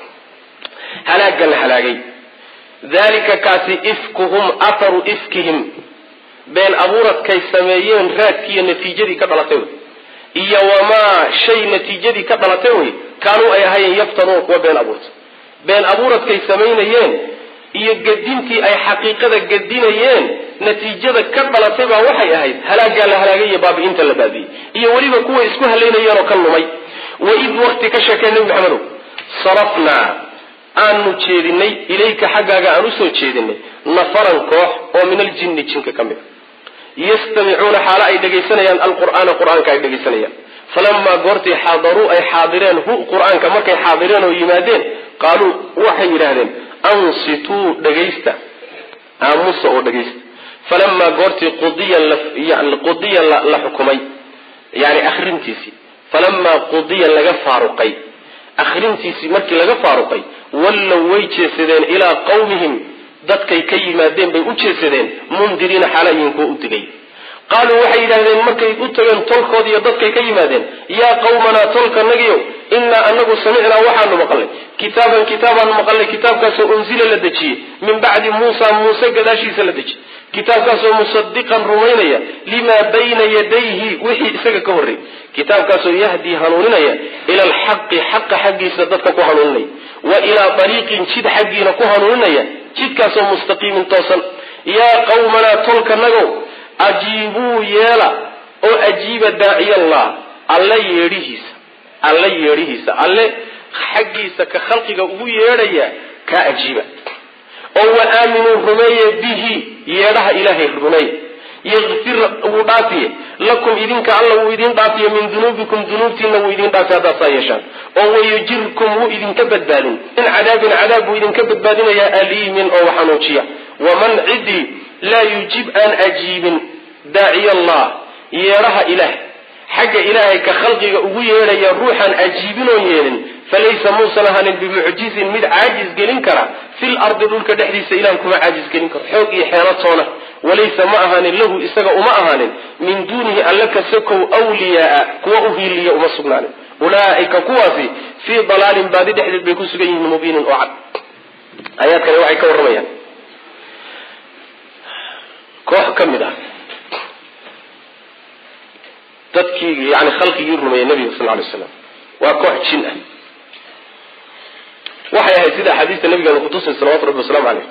[SPEAKER 1] هلاك قال حلاقي ذلك كاسي إفكهم أثر إفكهم بين أبورة كي سميين راتكي النتيجة دي كدلتوي إيا وما شيء نتيجة دي كدلتوي كانوا أيهاين يفترون وبين أبورة بين أبورة كي سميين iyo gadintii ay xaqiiqada gadinayeen natiijada ka dhalatay baa waxay ahayd halaaga la halaagay baabiinta la baabiyay iyo waliba kuwa isku haleynayeen oo ka lumay وإذ وقت كشكى النبي محمد صرفنا أن نجيدني إليك حقاك أن نسوجيدني نفرا كوح ومن الجن جنك كمل يستمعون حالا أي دقيسانيا القرآن قرآن كأي دقيسانيا فلما قرتي حاضروا أي حاضرين هو قرآن كما كي حاضرين ويمادين قالوا وحي لهذين أنصتوا دقيستا أمس أو دقيست فلما قرتي قضيا لحكمي يعني أخرنتيسي فلما قضيا لغا فاروقي أخرنتيسي مركي لغا فاروقي ولو ويجيسدين إلى قومهم dadkay ka yimaadeen bay u jeesadeen mundiriina xalayeen ku u tagay qaaluu waxay yiraahdeen markay u tageen tolkood iyo dadkay ka yimaadeen yaa qawmana tolka nagiyo إنا أنه سمعنا وحان مقلي كتابا مقلي كتاب كاسو أنزل لدجي من بعد موسى قداشي سلدجي كتاب كاسو مصدقا رومينيا لما بين يديه وحي إساق كوري كتاب كاسو يهدي هنونيا إلى الحق حقي سددك كهنوني وإلى طريق شد حقنا كهنونيا شد كاسو مستقيم توصل يا قومنا تلك النجو أجيبوا يالا أو أجيب داعي الله الله يريهيس الله حقيسا كخلقك أبو يريا كأجيبا أو آمنوا رمي به يرها إلهي الرمي يغفر وضافيه لكم إذن كالله وإذن ضافيه من ذنوبكم ذنوبتنا وإذن ضافيه هذا صايشان أو يجركم وإذن كبدالين إن عذاب وإذن كبدالين يا أليم أو حنوشيا ومن عدي لا يجيب أن أجيب داعي الله يرها إله حق إلهي كخلقك أبويا يا روحا أجيبنا يلين فليس موسى لهن بمعجز مد عاجز قلن كرا في الأرض دولك دحديث إلهكم عاجز قلن كرا حوقي حيرتنا وليس معهن له إساق معهن من دونه ألك سكوا أولياء كوأه لي أمسقنان أولئك كواسي في ضلال بعد دحديث بيكون سقين مبين وعد آيات كان يوعي كورميان كوح كمدا تدكي يعني خلق يرمي النبي صلى الله عليه وسلم وكوح جنة وحي هيدا حديث النبي قال قدوس صلوات ربي والسلام عليه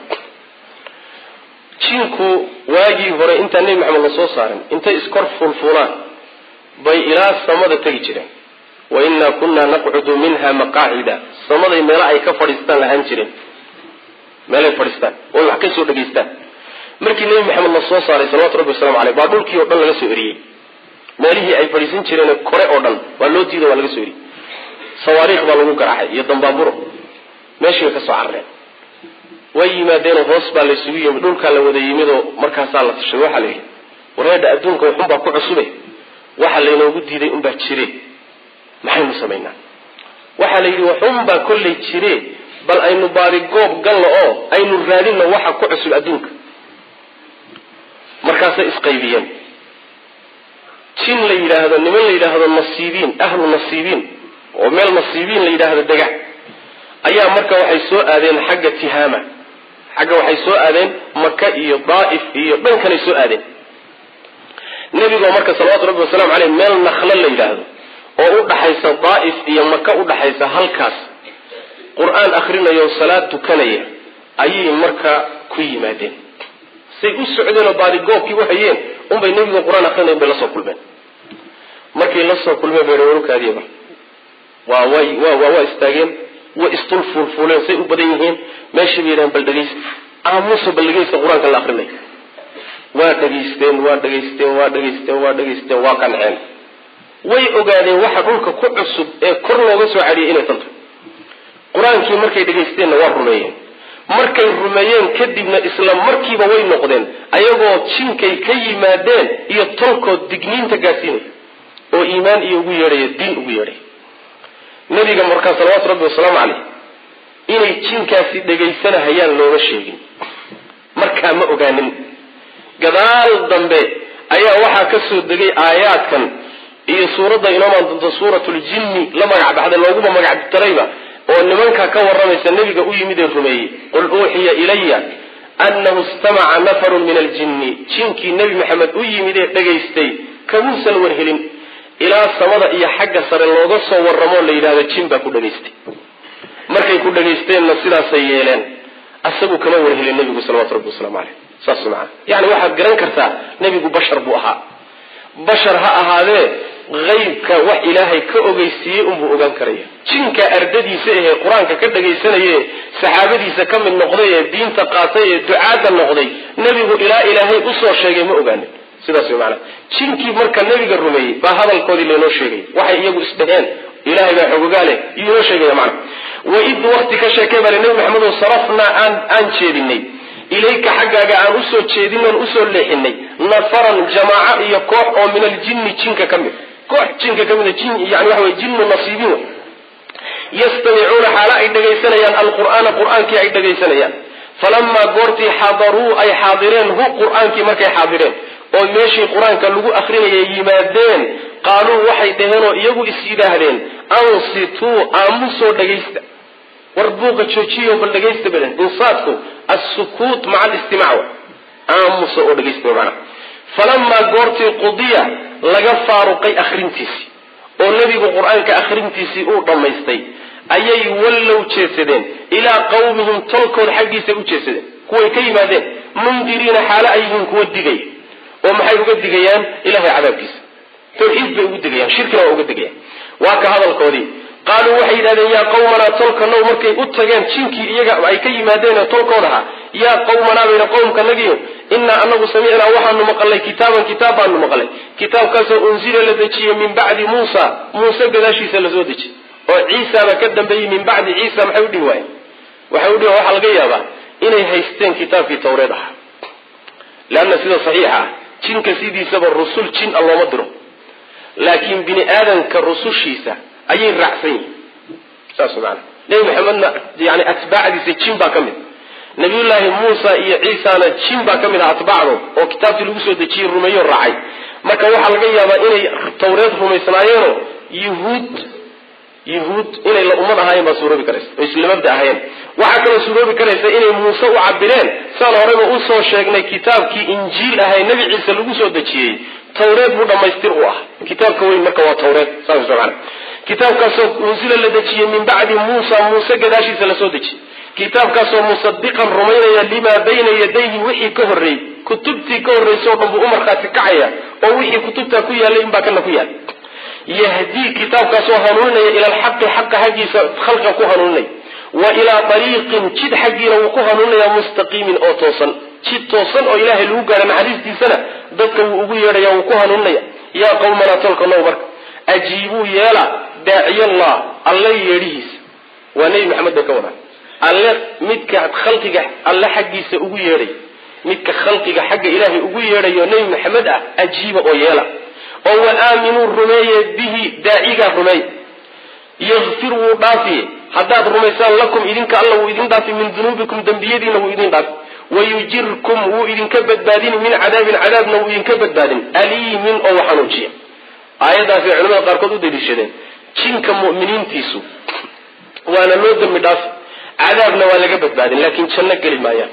[SPEAKER 1] جنكو واجي هوري انت النبي محمد الله صلى الله عليه وسلم انت اسكر فلفلان باي الى السماء تجري وإنا كنا نقعد منها مقاعد السماء مراعي كفرستان لهان جرين مالي فرستان ولا كيسو دغيستان markii nabi maxamed soo saaray salaatu rabbi salaam alayhi baa dhulkii oo dhan laga soo eriyay meelihii ay fariisin jireen kore oo dhan waa loo diiday waa laga soo eriyay sawaariikh baa lagu garaacay iyo dambaaburo meeshii ka soo carreen way yimaadeen hoos baa la isugu yimid dhulka la wada yimido markaas la tashay waxa la yiri wareeda adduunka wuxuu baa ku cusubay waxa la inoogu diiday in baa jirey maxaynu sameeynaa waxa la yiri wuxuu baa kulli jirey bal aynu baari goob gal oo aynu raadino waxa ku cusub adduunka markaas isqaybiyeen jin la yiraahdo niman la yiraahdo nasiibin ahlu nasiibin oo meel nasiibin la yiraahdo daga ayaa marka waxay soo aadeen xagga Tihaama xagga waxay soo aadeen Makka iyo Daa'if iyo dhankan soo aadeen nabiga marka salaatu rabbi wasalaam alayhi meel nakhla la yiraahdo oo u dhaxaysa Daa'if iyo Makka u dhaxaysa halkaas quraan akhrinayo salaad tukanaya ayay marka ku yimaadeen say u socdeen oo baadi goobkii waxayeen bay nabiga quraan akhrinayo bay la soo kulmeen markii la soo kulmeen bay warkaadiiba waa istaageen wa istulfuuleen say u badan yihiin meeshii biiraan baldageys aamuso baldageys quraanka la akhrinayo waa dhageysteen waa qanceen way ogaadeen waxa dhulka ku cusub ee kor looga soo cariyay inay tanto quraankii markay dhageysteen waa rumeeyeen markay rumeeyeen kadibna isla markiiba way noqdeen ayagoo jinkay ka yimaadeen iyo tolkood digniinta gaarsiinay oo iimaan iyo ugu yeeray diin ugu yeeray nabiga markaa salaatu rabbi wasalaam alayhi inay jinkaasi dhageysanayaan looga sheegin markaa ma ogaanin gadaal dambe ayaa waxa ka soo degay aayaadkan iyo suurada inooman dunta suuratul jinni la magac baxday loogu magac darayba oo nimanka ka waramaysa nabiga u yimid ee rumeeyay qul uuhiya ilayya annahu istama'a nafarun min al-jinni jinki nabi maxamed u yimid ee dhageystay kamuusan warhelin ilaa samada iyo xagga sare looga soo waramo la yiraahdo jin baa ku dhageystay markay ku dhageysteen sidaas ay yeeleen asagu kama warhelin nabigu sallallahu alayhi wasallam saasuna yani waxa garan kartaa nabigu bashar buu ahaa bashar ha ahaadee غيبka wax ilaahay ka ogeysiyay uu ogaan karaya jinka ardadiisa ee quraanka ka dhageysanayay saxaabadiisa ka mid noqday ee diinta qaatay ee ducaada noqday nabigu ilaahay u soo sheegay ma ogaanin sidaas oo macna jinki marka nabiga rumeeyay ba hadalkoodii leeno sheegay waxay iyagu isdhaheen ilaahay baa xogogaale iyo sheegay macna وإذ وقت كشكي بل النبي محمد صرفنا عن شيدني إليك حقاق عن أسو شيدنا أسو الليحني نصرا جماعة يكوح من الجن جنك كمل كوح جنك كمل الجن يعني وهو جن نصيبين يستمعون حالاء الدقيسانيان القرآن كي الدقيسانيان فلما قرتي حضروا أي حاضرين هو قرآن كي مركي حاضرين وماشي قرآن كان لغو أخرين يمادين قالوا وحي دهنوا يقو إسيداهلين أنصتوا آمسوا دقيست وربوك تشوشيو بالدقيست بلن إنصاتكم السكوت مع الاستماع آمسوا دقيست معنا فلما قرتي قضية لقى فاروقي أخرينتيسي والنبي القرآن كأخرينتيسي أوضا يستي أي ولوا تشيسدين إلى قومهم تلقوا الحقيسة وتشيسدين كوي كيما دين منذرين حال أيهم كوي الدقية وما حيقوا الدقيان إلهي عذاب كيس توحيد بيقوا الدقيان شركنا وقوا الدقيان وهذا القولي قالوا وحيد هذا يا قومنا تلقى النوم مركي أتغان تشنكي إيقا أي كيما دين تلقوا لها يا قومنا بين قومك نجيو إنا أنه سمعنا وحن مقلي كتابا مقلي كتاب كاسو أنزل لديك من بعد موسى قداشي سلزودك وعيسى مكدم بي من بعد عيسى محودي واي وحودي هو حلقية با إنه هيستين كتاب في توردها لأن سيدة صحيحة تشنك سيدي سبب الرسول تشن الله مدره لكن بني آدم كالرسول شيسا أي الرعسين ساسو معنا ليه محمد يعني أتباع دي سيتشن با كمل نبي الله موسى iyo ciisana jimba kamida atbaacdo oo kitaabtii lagu soo dejiyay rumeeyo raacay marka waxa laga yaabaa inay tawreed rumeysnaayeen yuhuud inay la ummad ahaayeen ba suuroobi karaysa oo islaamada ahaayeen waxa kale suuroobi karaysa inay Muuse u cabireen saan horeba u soo sheegnay kitaabkii injiil ahay nabi ciise lagu soo dejiyay tawreed buu dhamaystir u ah kitaabka weyn marka waa tawreed saas subhana kitaabkaas oo unzila la dejiyay min bacdi Muuse gadaashiisa la soo dejiyay kitaabkaas oo musaddiqan rumaynaya lima bayna yadayhi wixii ka horeey kutubtii ka horeysay oo umar khaati kacaya oo wixii kutubta ku yaalay in ba kana ku yaal yahdi kitaabkaas oo hanuunaya ila alhaq haqiisa khalqa ku hanuunay wa ila tariiqin jid xaqiina ku hanuunaya mustaqimin oo toosan jid toosan oo ilaahay lagu gaaro naxariistiisana dadka uu ugu yeedhaya uu ku hanuunaya ya qawmana talka nawbar ajiibu yala daa'iyallah allah yeedhiis wa nabi maxamed ka wada alle midka khalqiga alle xaqiisa ugu yeeray midka khalqiga xagga ilaahay ugu yeerayo nabi maxamed ah ajiiba oo yeela oo wa aaminu rumeeye bihi daa'iga rumay yaghfir wa dafi hadad rumaysan lakum idinka alla uu idin daafi min dunubikum dambiyadiina uu idin daaf wayujirkum uu idinka badbaadin min cadaabna uu idinka badbaadin alimin oo waxanuujiya aayadaasi culimada qaar kood u daliishadeen jinka mu'miniintiisu waana loo dambi dhaaf عذابنا ولا جبت بعدين لكن شلنا كلمة يعني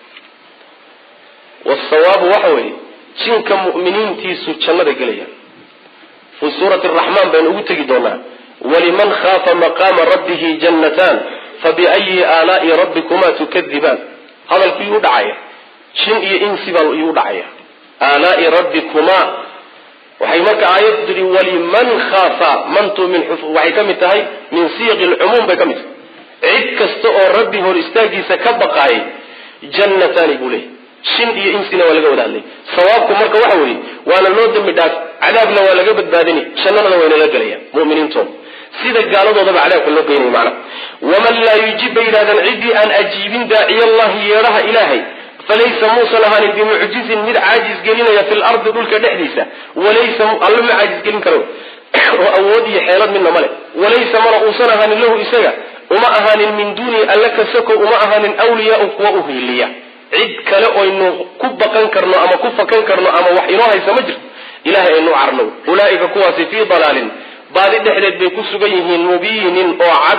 [SPEAKER 1] والصواب وحوي شنك مؤمنين تيسو شلنا ذكليا في سورة الرحمن بين أوتجدنا ولمن خاف مقام ربه جنتان فبأي آلاء ربكما تكذبان هذا الكل يدعي شن ينسب يدعي آلاء ربكما وحيمك آيات دري ولمن خاف منتو من حفظ وحيكمتهاي من صيغ العموم بكمت عيد كستو ربي هو الاستاجيسة كبقاي جنتان يقولي شن إنسنا ولا جود عليه صوابكم مركب وحولي وأنا نود مداف عذابنا ولا جبت بادني شننا وين لا جليا مؤمنين توم سيد قالوا ضرب عليه كل بيني معنا ومن لا يجيب إلى ذا العدي أن أجيب داعي الله يراها إلهي فليس موسى لها بمعجز من عاجز قلنا في الأرض دول كدحديثة وليس الله عاجز قلنا كرو وأودي حيلات من ملك وليس مرؤوسنا له إسجا وما أهان من دوني ألك سكو وما أهان أولياء وأهلية عد كلا إنه كبا كنكرنا أما كفا كنكرنا أما وحيناها يسمجر إله إنه عرنو أولئك كواس في ضلال بعد الدحلت بكسجيه مبين وعد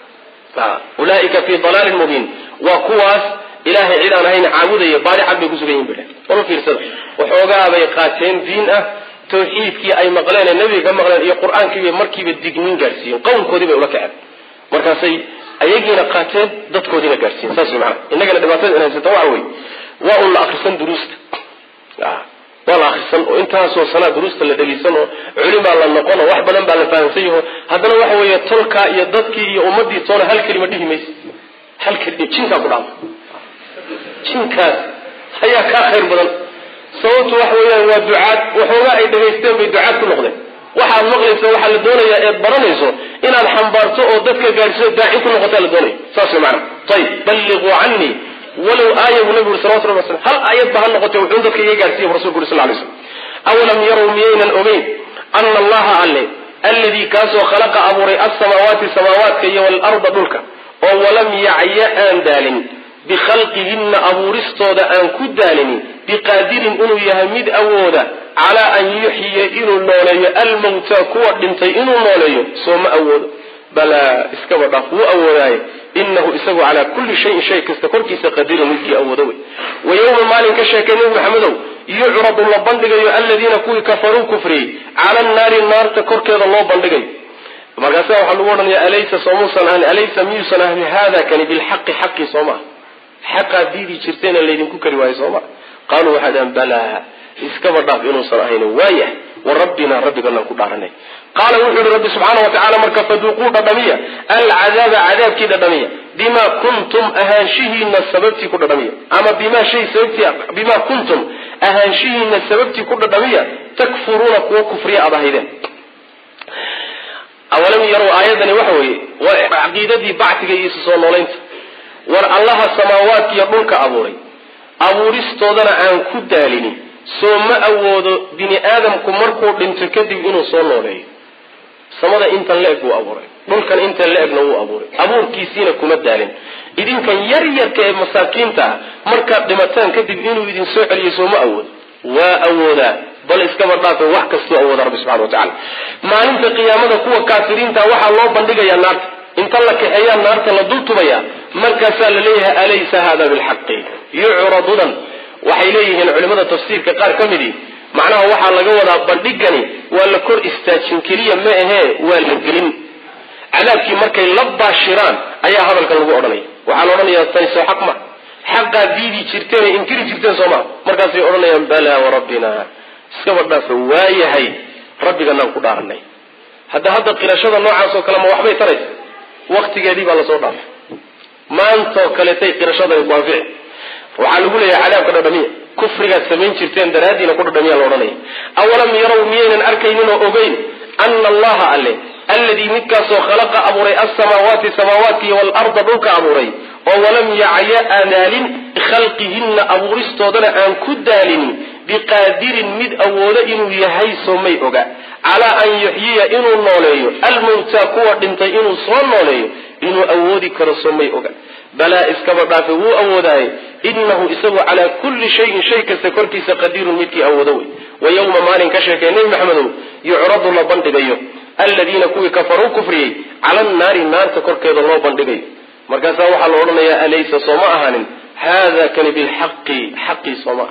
[SPEAKER 1] أولئك في ضلال مبين وكواس إله عدنا هين عابدية بعد عبد بكسجيه بله ونفير صدق وحوقها بيقاتين دينه توحيد كي أي مقلين النبي كما مقلين يا قرآن كي مركب الدقنين جالسين قوم كذي بيقولك عاد markaasay ayagina qaateen dadkoodina gaarsiin saas macna inaga dhibaatada inay soo waa uu la akhrisan duruusta wala akhrisan oo intaasoo sana duruusta la dhalisan oo culimo la noqon wax badan baa la fahansan yahay hadana waxa weeye tolka iyo dadkii iyo ummadii toona hal kelima dhihimays hal kelima jinka ku dhaaf jinkaas ayaa ka khayr badan sababtu waxa weeye waa ducaad waxooga ay dhageysteen bay ducaad ku noqdeen waxaad maqlaysaa waxa la doonayaa ee baranayso inaad xambaarto oo dadka gaarsiiso daaci ku noqoto la doonayo saas macna tayib ballighu anni walaw ayatu nabi sallallahu alayhi wasallam hal ayat bahan noqoto wuxuu dadka iga gaarsiiyo rasuulku sallallahu alayhi wasallam awalam yaru miyaynan ogeyn anna allaha alladhi kaasoo khalaqa abuuray as-samawati samawaatka iyo wal arda dhulka oo walam ya'ya an dalin بخلقهن أبورستودا أن كدالني بقادر أنو يهمد أودا على أن يحيي إنو نولي الموتى كوى دنتي إنو نولي سوما أود بلا اسكبر هو أوداي إنه إساو على كل شيء كستكركي سقدير ملكي أودوي ويوم مالك شاكنين محمدو يعرض الله بندقي الذين كوي كفروا كفري على النار تكركي الله بندقي مرقاسا وحلوورا يا أليس صموسا أن أليس ميوسا أهل هذا كان بالحق حقي صوما حقا ديدي شرتين اللي ينكو كرواي صوما قالوا حدا بلا اسكبر داف إنو صراحين وايه وربنا ربك الله كدارني قال وحده رب سبحانه وتعالى مركب فذوقوا دمية العذاب عذاب كده دمية بما كنتم أهانشيه السببتي كده دمية أما بما كنتم أهانشيه السببتي كده دمية تكفرون وكفرية أضاهيدين أولم يروا آياتني وحوي وعقيدتي بعتك يسوس ونولينت ور الله السماوات يبولك أبوري أبوريستودنا عن كداليني ثم أود بني آدم كمركو لنتكذب إنه صلى عليه samada inta leeg uu abuuray dhulkan inta leegna uu abuuray abuurkiisina kuma daalin idinkan yar yarka ee masaakiinta marka dhimataan kadib inuu idin soo celiyo sooma awood waa awooda bal iska badhaafay wax kasta awood rabbi subhanahu wa ta'ala maalinta qiyaamada kuwa kaafiriinta waxa loo bandhigayaa naarta inta la kaxeeyaa naarta la dultubaya markaas la leeyahay alaysa hada bil haqqi yu'radudan waxay leeyihiin culimada tafsiirka qaar kamidi macnaha waxa laga wadaa bandhigani waa la kor istaajin kaliya ma ahe waa la gelin cadaabkii markay la baashiraan ayaa hadalkan lagu oranay waxa la oranayaa tay soo xaqma xaqa diidi jirteen inkiri jirteen Soomaa markaas ay oranayaan bala wa rabbina iska wadaafa waayahay rabbigana ku dhaaranay hadda qirashada noocaas oo kale ma waxbay taray waqtigeedii baa la soo dhaafay maanta kale tay qirashada ay waafic waxa lagu leeyahay cadaabka dhadhamiya kufriga sameyn jirteen daraadiina ku dhadhamiya la oranay awalam yaraw miyan arkaynin oo ogeyn anna allaha alladhi mikaso khalaqa aburay as-samawati samawati wal arda dhulka aburay oo walam ya'ya analin khalqihinna aburistoodana aan ku daalin biqadirin mid awooda inuu yahay soomay oga ala an yuhyiya inuu nooleeyo al-mawta kuwa dhintay inuu soo nooleeyo inuu awoodi karo soomay oga بلا اسكبر دافه هو أوداي إنه إسوا على كل شيء كسكرتي سقدير ملكي أودوي ويوم مالين كشكين محمد يعرض الله بندقيه الذين كوي كفروا كفري على النار تكرك الله بندقيه مركزا وحا لورنا يا أليس صماء هذا كان بالحق حقي صماء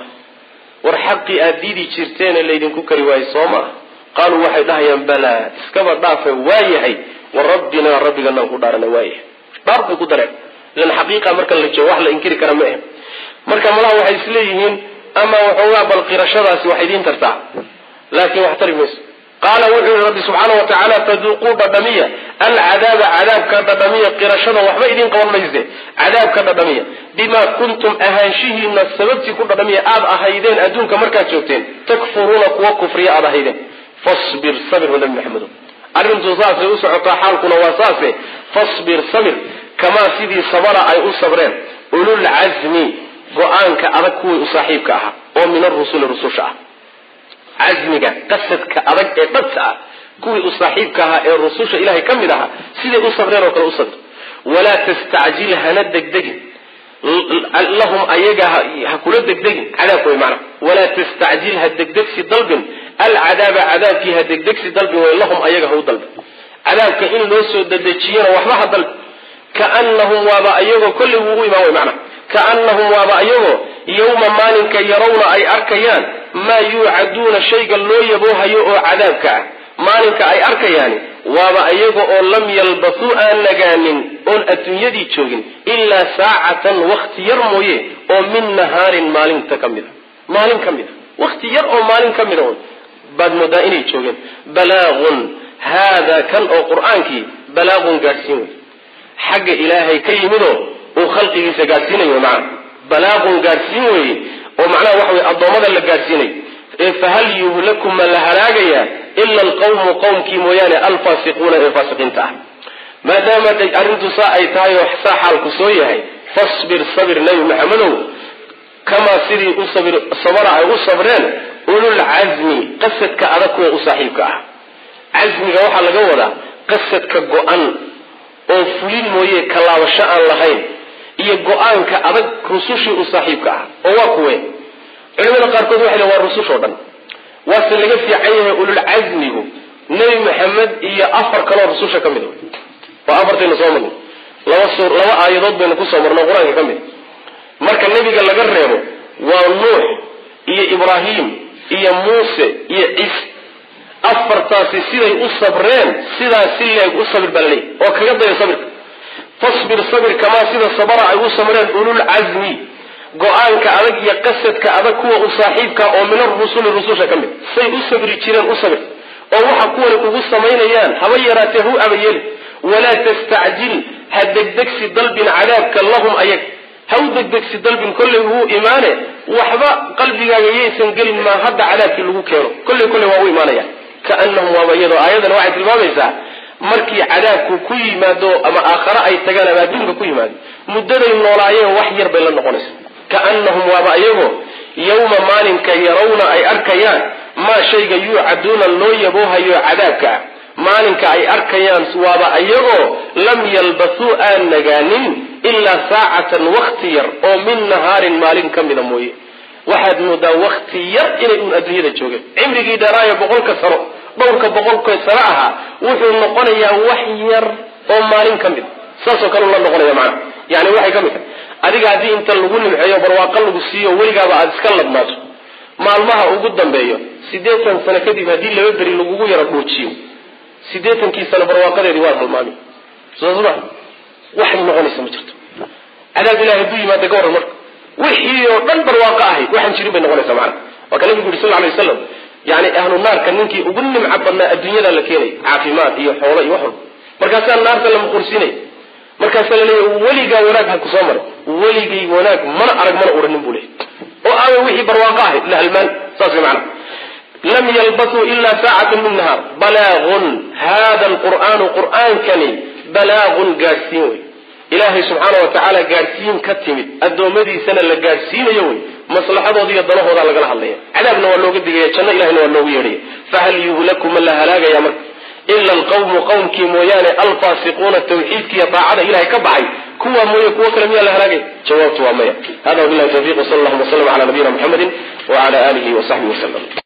[SPEAKER 1] والحق أديدي شرتين اللي يدنكو كرواي صماء قالوا وحيدها ينبلا اسكبر دافه وايهي وربنا ربنا قدارنا وايه ضرب قدرك لأن حقيقة مركا اللي جواح لإنكري كرمائهم مركا ملاح وحي سليهين أما وحوها بالقرشة وحيدين ترتاع لكن واحترم نسو قال وحي ربي سبحانه وتعالى تذوقوا بدمية العذاب عذاب كدمية قرشة وحبيدين قوال مجزة عذاب كدمية بما كنتم أهانشيه من السبب تكون بدمية أهيدين أدونك مركا تشوتين تكفرون قوى كفرية أهيدين فاصبر صبر ولم يحمدون أرنتو صافي أسعطا حالكنا وصافي فاصبر صبر كما سيدي صبر أي أصبرين أولو العزم قرآنك أذكوي أصاحبك أها ومن الرسول شاء عزمك قصدك أذك قصة كوي أصاحبك أها الرسول إلهي كم لها سيدي أصبرين وكلا أصبر ولا تستعجلها ندك دق لهم أيجها هكولا دق دق عذابك معنا ولا تستعجلها دق دق في ضلب العذاب عذاب فيها دق دق في ضلب ولهم أيجها هو ضلب عذابك إن نوسو ددتشينا وحماها ضلب كأنهم وابا أيغو كل وغوي ما هو معنى كأنهم وابا أيغو يوم مالك يرون أي أركيان ما يوعدون شيء اللو يبوها يؤو عذابك مالك أي أركيان وابا أيغو لم يلبثوا آنغانين أن أتنيدي تشوغين إلا ساعة وقت يرمويه أو من نهار مالك تكمل مالك كمل وقت يرمو مالك كمل بعد مدائني تشوغين بلاغ هذا كان أو قرآنك بلاغ قاسين حق إلهي كيمنه وخلقه سقاسيني ومعنى بلاغ قاسيني ومعنى وحوي الضمد اللي قاسيني فهل يهلكم من لهلاقيا إلا القوم قوم كيمويان الفاسقون الفاسقين تعالى ما دامت أرنت ساعي تايو حساحة الكسوية فاصبر صبر نبي محمده كما سيري أصبر صبر أصبرين أولو العزم قصة كأرك وأصاحبك عزمي وحا لقوة قصة كقوان oo fulin mooyee kalaabasho aan lahayn iyo go'aanka adag rusushii u saaxiibka ah oo waa kuwe culimada qaarkood waxay leeyihiin waa rusush oo dhan واسلقى في عيه أولو العزم نبي محمد إيا أفر كلا رسوشة كمده وأفرتين صومني لو آيضات بين قصة مرنا قرآن كمده مركا النبي قال لقرره ونوح إيا إبراهيم إيا موسى إيا عيسى أفرتاسي سيدي أصبرين سيدا سيلي أصبر بلالي وكذا يصبر فاصبر صبر كما سيدا صبر أي أصبرين أولو العزم قوانك أدك يقصدك أدك هو أصاحبك أو من الرسول كمل سي أصبر يتشيران أصبر أو حقوة لكو السمين أيان حويراته أبيل ولا تستعجل هدك دكسي ضلب عذابك اللهم أيك هودك دكسي ضلب كله هو إيمانه وحبا قلبك يسن قل ما هد عذابك اللي هو كيرو كله هو إيمانه كأنهم وابيضوا آيادا واحد الماميسا مركي عذابك كي ما دو أما آخر أي تقال ما دونك كي ما دي مدد النولايه وحير بين النقونس كأنهم وابيضوا يوم مالك يرون أي أركيان ما شيء يوعدون اللو يبوها يوعداك مالك أي أركيان وابيضوا لم يلبثوا آن نجانين إلا ساعة واختير أو من نهار مالك كم من مويه واحد مدى واختير إلى أن أدريه الجوجة عمري دراية بقولك سرع دورك بقولك سرعها وفي النقطة يا وحير أو مالين كمل ساسو كانوا الله نقول يا معنا يعني وحي كمل أديك هذه أنت اللقون الحياة برواقل لقصية ولقى بعد سكال مات مع المها وجودا بيا سيدة سنة كذي هذه اللي بدري اللقون يركوتشيو سيدة كي سنة برواقل يروح المامي سوزما وحي نقول سمجرت على بلا هدوي ما تجور المرك وحي من برواقعه وحن شرب بيننا سمعنا وكان النبي صلى الله عليه وسلم يعني أهل النار كان ننكي أقول معبرنا الدنيا لكيني عافيمات هي حوالي يحرم مركز النار سلم قرسيني مركز لي ولي هناك هكسامر ولي هناك من أرق من أورن بوله وأنا وحي برواقعه لهالمان صاصي معنا لم يلبثوا إلا ساعة من النهار بلاغ هذا قرآن كني بلاغ قاسيوي إلهي سبحانه وتعالى قارسين كتمت الدومدي سنة لقارسين يوي مصلحة ضيّة ضنوه وضع لقناها الله عذابنا والله قد يتشنى إلهنا والله يريه فهل يهلكم من لها لاقى يا مرك إلا القوم قوم كيمويان الفاسقون التوحيد كي يطاعد إلهي كبعي كوا مويا كوا كلام يا لها لاقى جوابت واميا هذا بالله التوفيق وصلى الله وسلم على نبينا محمد وعلى آله وصحبه وسلم